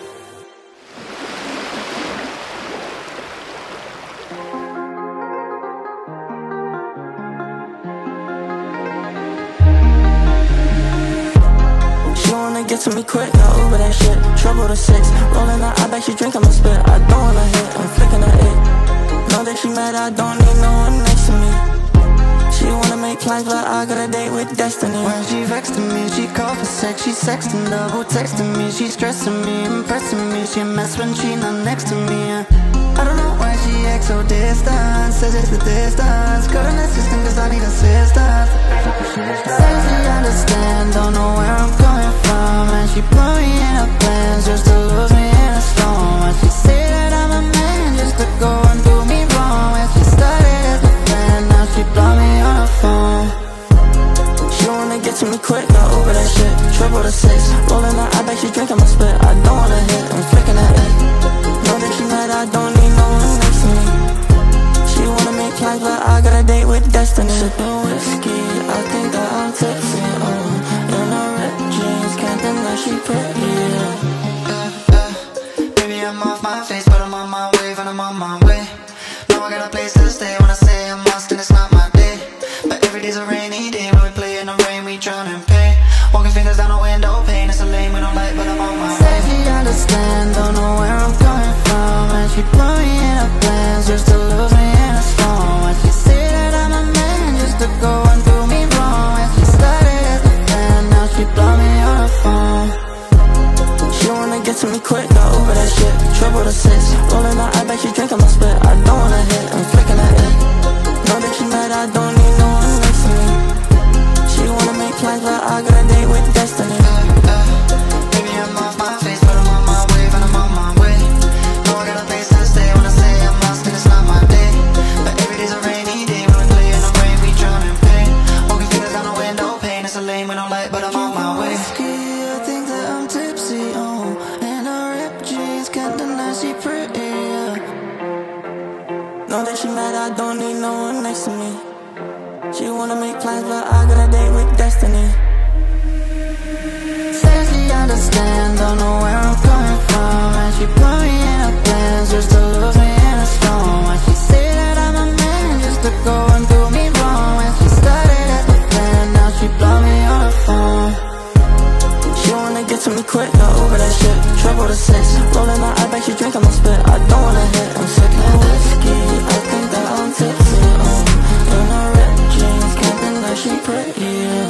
Get to me quick, not over that shit. Trouble the six, rolling the I bet she drinking my spit. I don't wanna hit, I'm flicking her it. Know that she mad, I don't need no one next to me. She wanna make plans, but I got a date with destiny. When she vexing me, she call for sex. She sexting, double texting me. She stressing me, impressing me. She mess when she not next to me. I don't know why she acts so distant. Says it's the distance. Got an assistant cause I need assistance. Says she understand, don't know where I'm coming from, and she put me in her plans just to lose me in a storm. And she say that I'm a man just to go and do me wrong. When she started as a friend, now she blow me on the phone. She wanna get to to me quick, got over that shit. Triple the six, rolling the eye back, she drinking my spit. I don't wanna hit, I'm flicking that it. Know that she mad, I don't need no one next to me. She wanna make plans, but I got a date with destiny. Sipping whiskey, I think that I'm tipsy. In her red jeans, can't deny she pretty. Baby, I'm off my face, but I'm on my wave and I'm on my way. Now I got a place to stay. When I say I'm lost and it's not my day, but every day's a rainy day. When we play in the rain, we drown in pain. Walking fingers down a window pane. It's a lane we don't like, but I'm on my way. Say she understand, don't know where I'm coming from, and she put me in her plans just to lose me in a storm. And she say that I'm a man just to go and do me wrong. And she started as a fan, now she blow me on her phone. She wanna get to me quick, got over that shit. Triple the six, rolling the eye back, she drinking my spit. I don't wanna hit, I'm flicking that it. Know that she mad, I don't need no one next to me. She wanna make plans, but I got a date with destiny. Baby, I'm off my face, but I'm on my wave and I'm on my way. Know I got a place to stay. When I say I'm lost and it's not my day, but every day's a rainy day. When we play in the rain, we drown in pain. Walking fingers down a window pane. It's a lane we don't like, but I'm on my way. I think that I'm tipsy, and her ripped jeans, can't deny she pretty, Know that she mad, I don't need no one next to me. She wanna make plans, but I got a date with destiny. Says she understand, don't know where I'm coming from, and she put me in her plans just to lose me in a storm. And she say that I'm a man just to go and do me wrong. And she started as a fan, now she blow me on her phone. She wanna get to me quick, got over that shit. Triple the six, rolling the eye back, she drinking my spit. I don't wanna hit, I'm sipping whiskey. I think that I'm tipsy, in her red jeans, can't deny she pretty,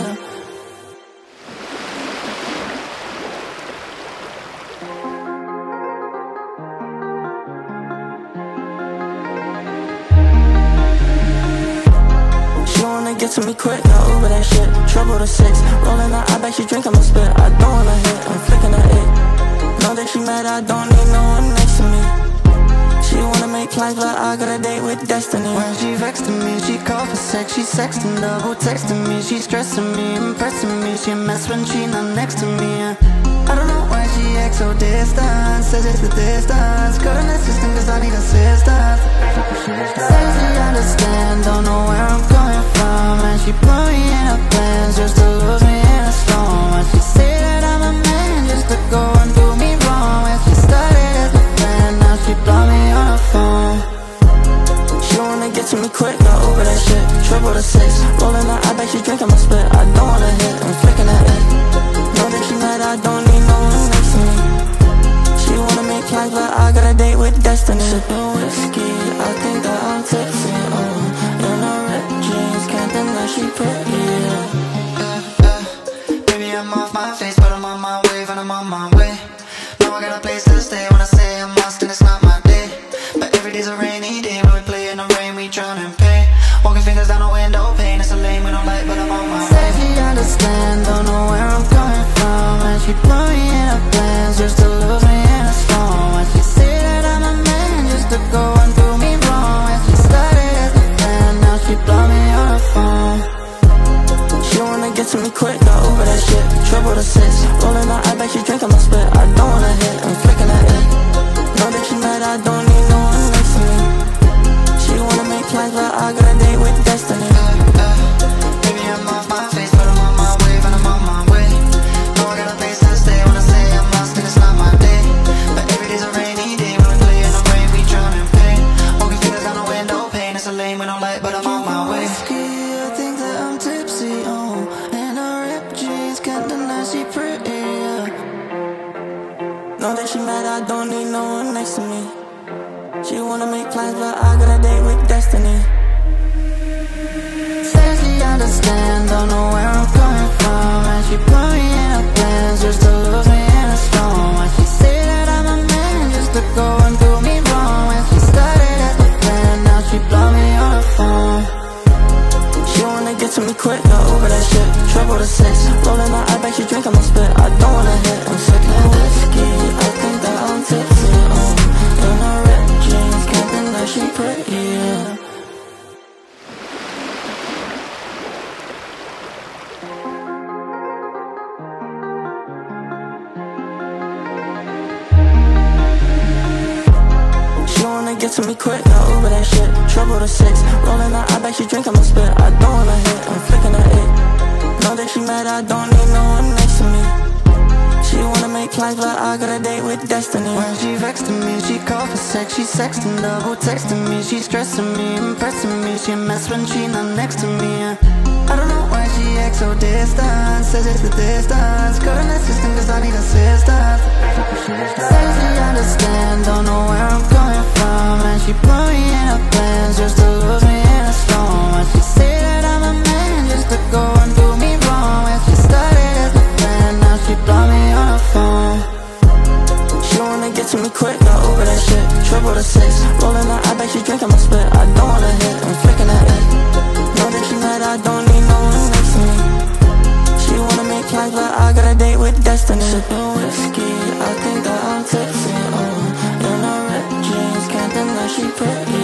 Get to me quick, got over that shit. Triple the six, rolling the eye back, she drinking my spit. I don't wanna hit, I'm flicking that it. Know that she mad, I don't need no one next to me. She wanna make plans, but I got a date with destiny. When she vexed me, she called for sex. She sexting, double texting me. She stressing me, impressing me. She mess when she not next to me. I don't know why she acts so distant. Says it's the distance. Got an assistant cause I need assistance. Says she understand, don't know where I'm coming from, and she put me in her plans just to lose me in a storm. And she say that I'm a man just to go and do me wrong. And she started as a fan, now she blow me on her phone. She wanna get to me quick, got over that shit. Triple the six, rolling the eye back, she drinking my spit. I don't wanna hit, I'm flicking that it. Know that she mad, I don't need no one next to me. She wanna make plans, but I got a date with destiny. Sipping whiskey, I think that I'm tipsy, in her red jeans, can't deny she pretty, Baby, I'm off my face, but I'm on my wave and I'm on my way. Now I got a place to stay. When I say I'm lost and it's not my day, but every day's a rainy day. When we play in the rain, we drown in pain. Walking fingers down a window pane. It's a lane we don't like, but I'm on my way. Say she understand, don't know where I'm coming from, and she put me in her plans just to lose me in a storm. And she say that I'm a man just to go and do me wrong. And she started as a fan, now she blow me on her phone. She wanna get to me quick, got over that shit. Triple the six, rolling the eye back, she drinking my spit. I don't wanna hit, I'm flicking that it. Know that she mad, I don't need no one next to me. She wanna make plans, but I got a date with destiny. Baby, I'm off my face, but I'm on my wave and I'm on my way. Know I got a place to stay. When I say I'm lost and it's not my day, but every day's a rainy day. When we play in the rain, we drown in pain. Walking fingers down a window pane. It's a lane we don't like, but I'm on my way. I think that I'm tipsy, and her ripped jeans, can't deny she pretty, Know that she mad, I don't need no one next to me. She wanna make plans, but I got a date with destiny. Says she understand, don't know where I'm coming from, and she put me in her plans just to lose me in a storm. And she say that I'm a man just to go and do me wrong. And she started as a fan, now she blow me on her phone. She wanna get to me quick, got over that shit. Triple the six, rolling the eye back, she drinking my spit. I don't wanna hit, I'm sipping whiskey. I think that I'm tipsy, in her red jeans, can't deny she pretty, get to me quick, got over that shit. Trouble to six, rolling out, I bet she drinkin' my spit. I don't wanna hit, I'm flicking her it. Know that she mad, I don't need no one next to me. She wanna make plans, but I got a date with destiny. When she vexing me, she call for sex. She sexting, double texting me. She stressing me, impressing me. She mess when she not next to me. I don't know why she acts so distant. Says it's the distance. Got an assistant cause I need assistance. Says she understand, don't know where I'm coming from. And she put me in her plans just to lose me in a storm. And she say that I'm a man just to go and do me wrong. And she started as my friend, now she blow me on her phone. She wanna get to me quick, got over that shit. Trouble to six, rolling out, I bet she drinkin' my spit. I don't wanna hit, I'm flicking her it. Know that she mad, I don't need no one next to me. She wanna make plans, but I got a date with destiny. Sippin' whiskey, I think that I'm tipsy. In her ripped jeans, can't deny she pretty.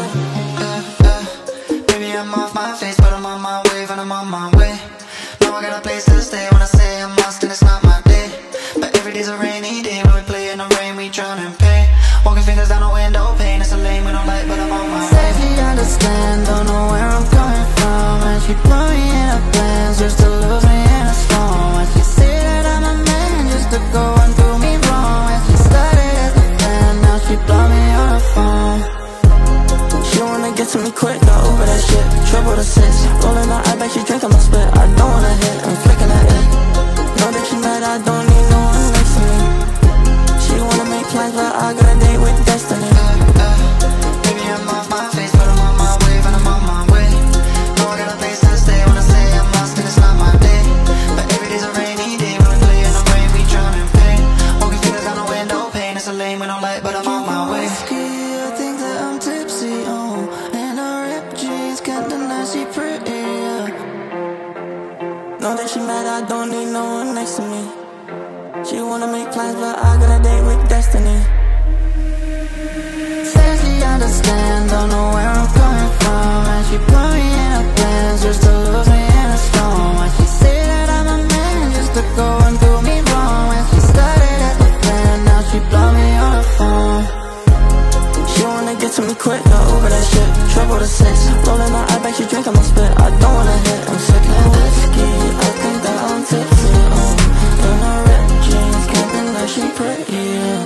Maybe I'm off my face, but I'm on my wave and I'm on my way. Now I got a place to stay. When I say I'm lost and it's not my day, but every day's a rainy day. When we play in the rain, we drown in pain. Walking fingers down the window pane. It's a lane with no light, but I'm on my way. Say she understand, don't know where I'm coming from. And she put me in her plans just to lose me in a storm. And she say that I'm a man just to go and do me wrong. And she started as a fan, now she blow me on her phone. She wanna get to me quick, got over that shit. Trouble to six, rolling out, I bet she drinkin' my spit. I don't wanna hit, I'm flicking her it. Know that she mad, I don't need no one next to me. She wanna make plans, but I got a date with destiny. Baby, I'm off my face, but I'm on my wave and I'm on my way. Know I got a place to stay. When I say I'm lost and it's not my day, but every day's a rainy day. When we play in the rain, we drown in pain. Walking fingers down the window pane. It's a lane with no light, but I'm on my way. I think that I'm tipsy, and her ripped jeans, can't deny she pretty. Know that she mad, I don't need no one next to me. She wanna make plans, but I got a date with destiny. Says she understand, don't know where I'm coming from. And she put me in her plans just to lose me in a storm. And she say that I'm a man just to go and do me wrong. And she started as a friend, now she blow me on her phone. She wanna get to me quick, got over that shit. Trouble to six, rolling out, I bet she drinkin' my spit. I don't wanna hit, I'm sippin' whiskey. I think that I'm tipsy, in her ripped jeans, can't deny she pretty.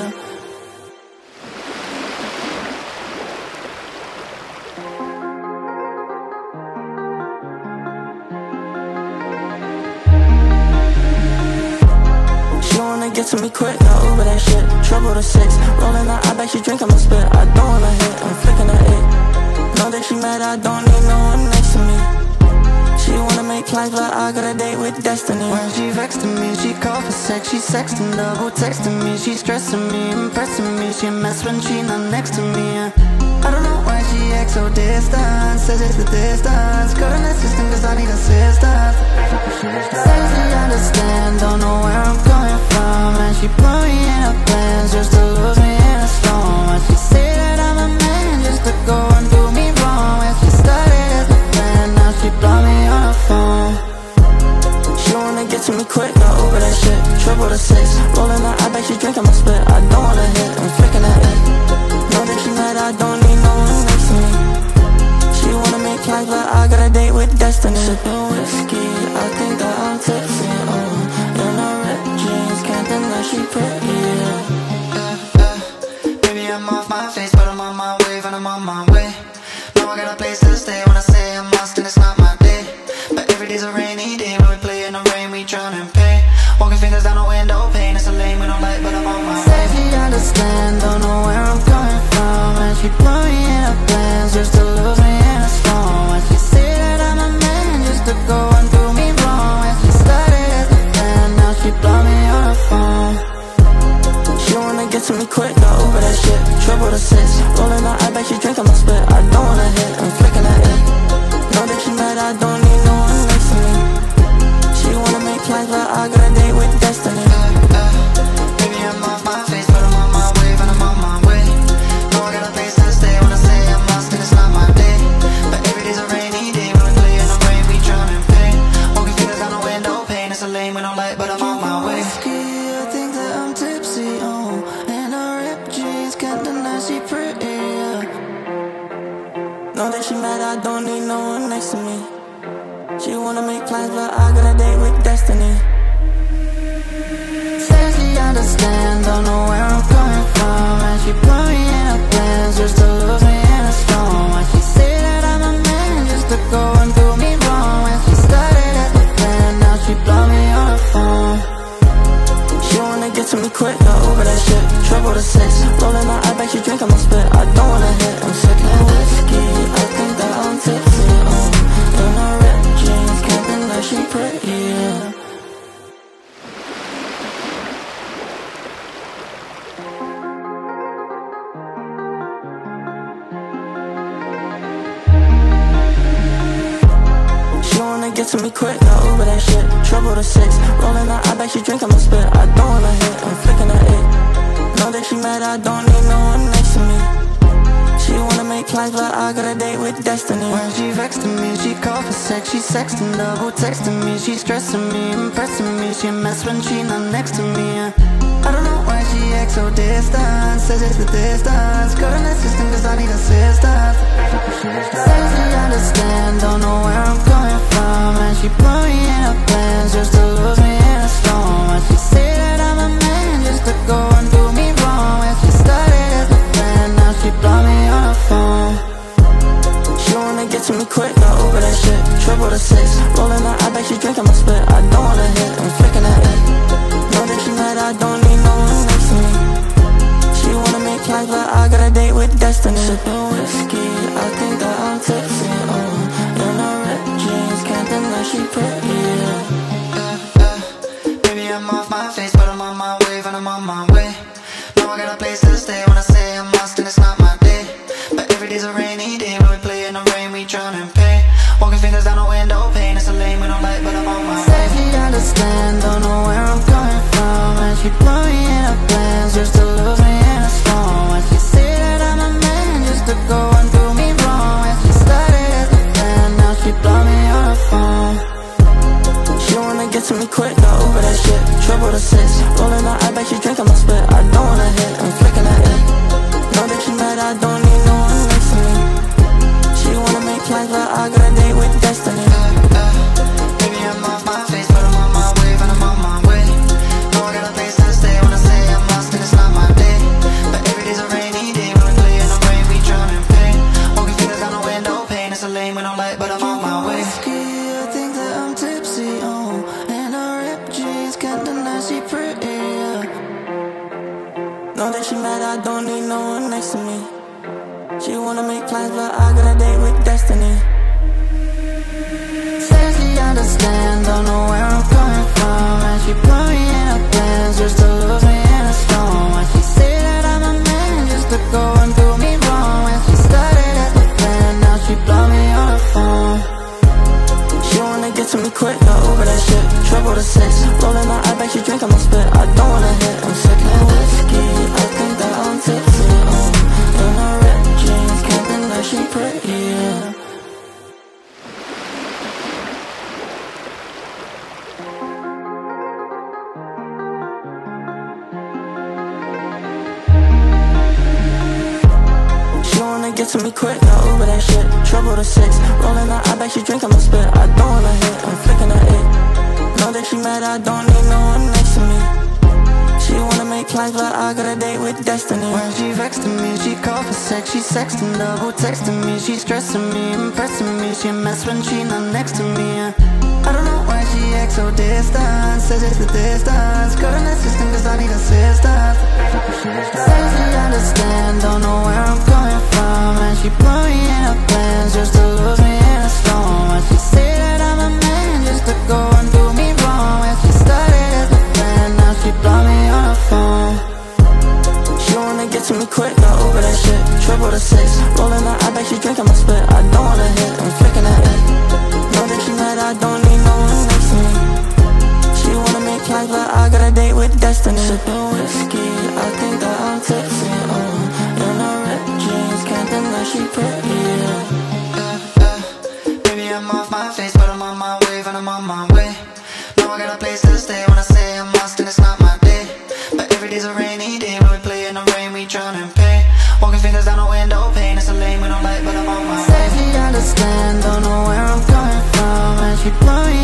Get to me quick, got over that shit. Trouble to six, rolling out, I bet she drinkin' my spit. I don't wanna hit, I'm flicking her it. Know that she mad, I don't need no one next to me. She wanna make plans, but I got a date with destiny. When she vexing me, she call for sex. She sexting, double texting me. She stressing me, impressing me. She mess when she not next to me. I don't know why she acts so distant. Says it's the distance. Got an assistant cause I need assistance. Says she understand, don't know where I'm coming from. And she put me in her plans just to lose me in a storm. And she say that I'm a man just to go and do me wrong. And she started as a friend, now she blow me on her phone. She wanna get to me quick, got over that shit. Trouble to six, rolling out, I bet she drinkin' my spit. I don't wanna hit, I'm flicking her it. Know that she mad, I don't need no one next to me. She wanna make plans, but I got a date with destiny. Sippin' whiskey, I think that I'm tipsy, in her ripped jeans, can't deny she pretty. Baby, I'm off my face, but I'm on my wave and I'm on my way. Now I got a place to stay. When I say I'm lost and it's not my day, but every day's a rainy day. When we play in the rain, we drown in pain. Walking fingers down the window pane. It's a lane with no light, but I'm on my way. Say she understand, don't know where I'm coming from. And she put me in her plans just to lose me in a storm. And she say that I'm a man just to go and do me wrong. And she started as a friend, now she blow me on her phone. She wanna get to me quick, got over that shit. Trouble to six, rolling out, I bet she drinkin' my spit. I don't wanna hit, I'm flicking her it. Know that she mad, I don't need no one next to me. She wanna make plans, but I got a date with destiny. Baby, I'm off my face, but I'm on my wave and I'm on my way. Know I got a place to stay. When I say I'm lost and it's not my day, but every day's a rainy day. When we play in the rain, we drown in pain. Walking fingers down the window pane. It's a lane with no light, but I'm on my way. I think that I'm tipsy, and her ripped jeans, can't deny she pretty. wanna make plans, but I got a date with destiny. Says she understand, don't know where I'm coming from, and she put me in her plans just to lose me in a storm. Why she say that I'm a man just to go and do me wrong? When she started as a friend, now she blow me on her phone. She wanna get to me quick, not over that shit. Trouble to six, rolling my eye back, she drinking my spit. I don't wanna hit, I'm sipping whiskey. I think that I'm tipsy, in her ripped jeans, can't deny she pretty, yeah. Get to me quick, not over that shit. Trouble to six, rolling her eye back, she drinking my spit. I don't wanna hit, I'm flicking her eight. Know that she mad, I don't need no one next to me. She wanna make plans, but I got a date with destiny. When she vexing me, she call for sex. She sexting, double texting me. She stressing me, impressing me. She mess when she not next to me. I don't know why she acts so distant. Says it's the distance. Got an assistant cause I need assistance. Says she understand, don't know where I'm coming from, and she put me in her plans just to lose me in a storm. And she say that I'm a man just to go and do me wrong. When she started as a friend, now she blow me on her phone. She wanna get to me quick, not over that shit. Trouble to six, rolling her eye back, she drinking my spit. I don't wanna hit, I'm flicking her eight. Know that she mad, I don't need no one next to me. She wanna make plans, but I got a date with destiny. Sipping whiskey, I think that I'm tipsy, in her ripped jeans, can't deny she pretty, yeah. Baby, I'm off my face, but I'm on my wave and I'm on my way. Now I got a place to stay. When I say I'm lost and it's not my day, but every day's a rainy day. When we play in the rain, we drown in pain. Walking fingers down the window pane. It's a lane with no light, but I'm on my way. Says she understand, don't know where I'm coming from, and she put me in her plans just to lose me in a storm. When she say that I'm a man just to go and do me wrong. When she started as a friend, now she blow me on her phone. She wanna get to me quick, not over that shit. Trouble to six, rolling her eye back, she drinking my spit. I don't wanna hit, I'm flicking her eight. Know that she mad, I don't need no one next to me. She wanna make plans, but I got a date with destiny. Baby, I'm off my face, but I'm on my wave and I'm on my way. Know I got a place to stay. When I say I'm lost and it's not my day, but every day's a rainy day. When we play in the rain, we drown in pain. Walking fingers down the window pane. It's a lane with no light, but I'm on my way. I think that I'm tipsy, in her ripped jeans, can't deny she pretty, yeah. Know that she mad, I don't need no one next to me. She wanna make plans, but I got a date with destiny. Says she understand, don't know where I'm coming from, and she put me in her plans just to lose me in a storm. Why she say that I'm a man just to go and do me wrong? When she started as a friend, now she blow me on her phone. She wanna get to me quick, not over that shit. Trouble to six, rolling her eye back, she drinking my spit. I don't wanna hit, I'm sipping whiskey. I think that I'm tipsy, in her ripped jeans, can't deny she pretty, yeah. Get to me quick, not over that shit. Trouble to six, rolling her eye back, she drinking my spit. I don't wanna hit, I'm flicking her eight. Know that she mad, I don't need no one next to me. She wanna make plans, but I got a date with destiny. When she vexing me, she call for sex. She sexting, double texting me. She stressing me, impressing me. She mess when she not next to me. I don't know why she acts so distant. Says it's the distance. Got an assistant cause I need assistance. Says she understand, don't know where I'm coming from, and she put me in her plans just to lose me in a storm. And she say that I'm a man just to go and do me wrong. When she started as a friend, now she blow me on her phone. She wanna get to me quick, not over that shit. Trouble to six, rolling her eye back, she drinking my spit. I don't wanna hit, I'm flicking her eight. Know that she mad, I don't need no one next to me. She wanna make plans, but I got a date with destiny. Sipping whiskey, I think that I'm tipsy, in her ripped jeans, can't deny she pretty, yeah. Baby, I'm off my face, but I'm on my wave and I'm on my way. Now I got a place to stay. When I say I'm lost and it's not my day, but every day's a rainy day. When we play in the rain, we drown in pain. Walking fingers down the window pane. It's a lane with no light, but I'm on my way. Says she understand, don't know where I'm coming from, and she put me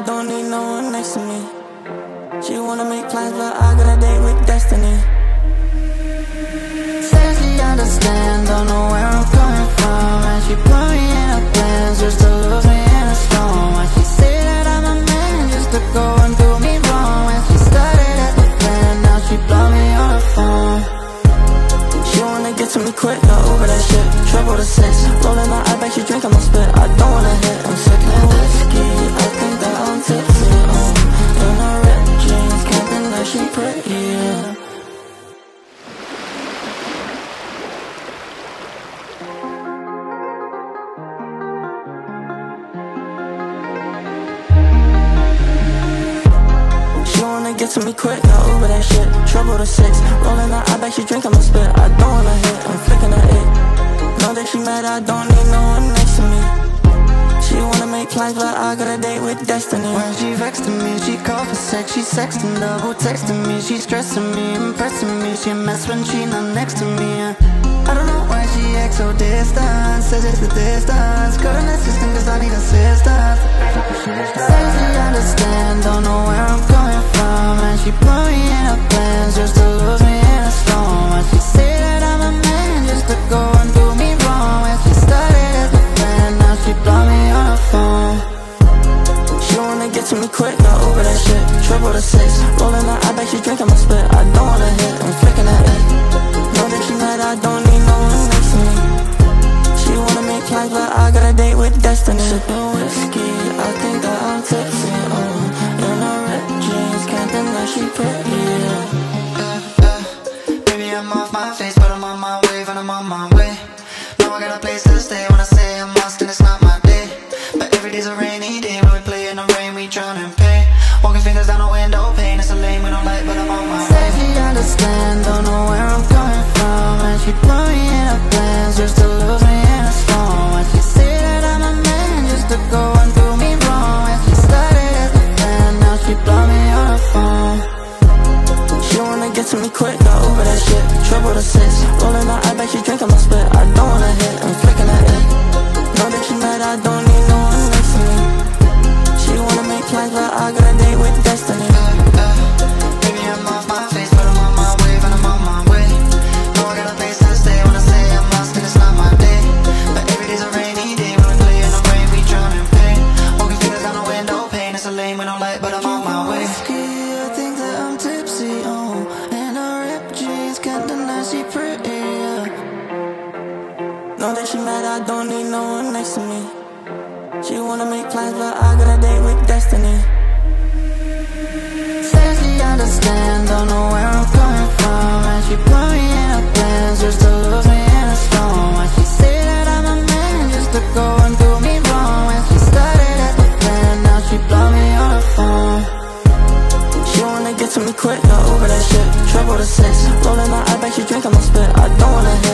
don't need no one next to me. She wanna make plans, but I got a date with destiny. Says she understand, don't know where I'm coming from, and she put me in her plans just to lose me in a storm. And she say that I'm a man just to go and do me wrong. And she started as a friend, now she blow me on her phone. She wanna get to me quick, got over that shit. Trouble to six, rolling out, I bet she drinkin' my spit. I don't wanna hit, I'm sippin' whiskey. I think that I'm tipsy, in her ripped jeans, can't deny she pretty, yeah. Get to me quick, got over that shit. Trouble to six, rolling out, I bet she drinkin' my spit. I don't wanna hit, I'm flicking her it. Know that she mad, I don't need no one next to me. She wanna make plans, but I got a date with destiny. When she vexed me, she called for sex. She sexting, double texting me. She stressing me, impressing me. She mess when she not next to me. I don't know why she acts so distant. Says it's the distance. Got an assistant cause I need assistance. Says she understand, don't know where I'm coming from, and she put me in her plans just to lose me in a storm. And she say that I'm a man just to go and do me wrong. And she started as a friend, now she blow me on her phone. She wanna get to me quick, got over that shit. Trouble to six, rolling out, I bet she drinkin' my spit. I don't wanna hit, I'm flicking her it. Know that she mad, I don't need no one next to me. She wanna make plans, but I got a date with destiny. Sippin' whiskey, I think that I'm tipsy, in her ripped jeans, can't deny she pretty, yeah. Baby, I'm off my face, but I'm on my wave and I'm on my way. Now I got a place to stay. When I say I'm lost and it's not my day, but every day's a rainy day. When we play in the rain, we drown in pain. Walking fingers down a window pane. It's a lane with no light, but I'm on my way. Says she understand, don't know where I'm coming from, and she put me in her plans just to lose me in a storm. And she say that I'm a man just to go and do me wrong. And she started as a friend, now she blow me on her phone. She wanna get to me quick, got over that shit. Trouble to six, rolling out, I bet she drinkin' my spit. I don't wanna hit, I'm flicking her it. Know that she mad, I don't need no one next to me. She wanna make plans, but I got a date with destiny. Baby, I'm off my face, but I'm on my wave and I'm on my way. Know I got a place to stay. When I say I'm lost and it's not my day, but every day's a rainy day. When we play in the rain, we drown in pain. Walking fingers down a window pane. It's a lane with no light, but I'm on my way. I think that I'm tipsy, in her ripped jeans, can't deny she pretty, yeah. Know that she mad, I don't need no one next to me. She wanna make plans, but I got a date with destiny. Says she understand, don't know where I'm coming from, and she put me in her plans just to lose me in a storm. And she say that I'm a man just to go and do me wrong. And she started as a friend, now she blow me on her phone. She wanna get to me quick, got over that shit. Trouble to six, rolling out, I bet she drinkin' my spit. I don't wanna hit,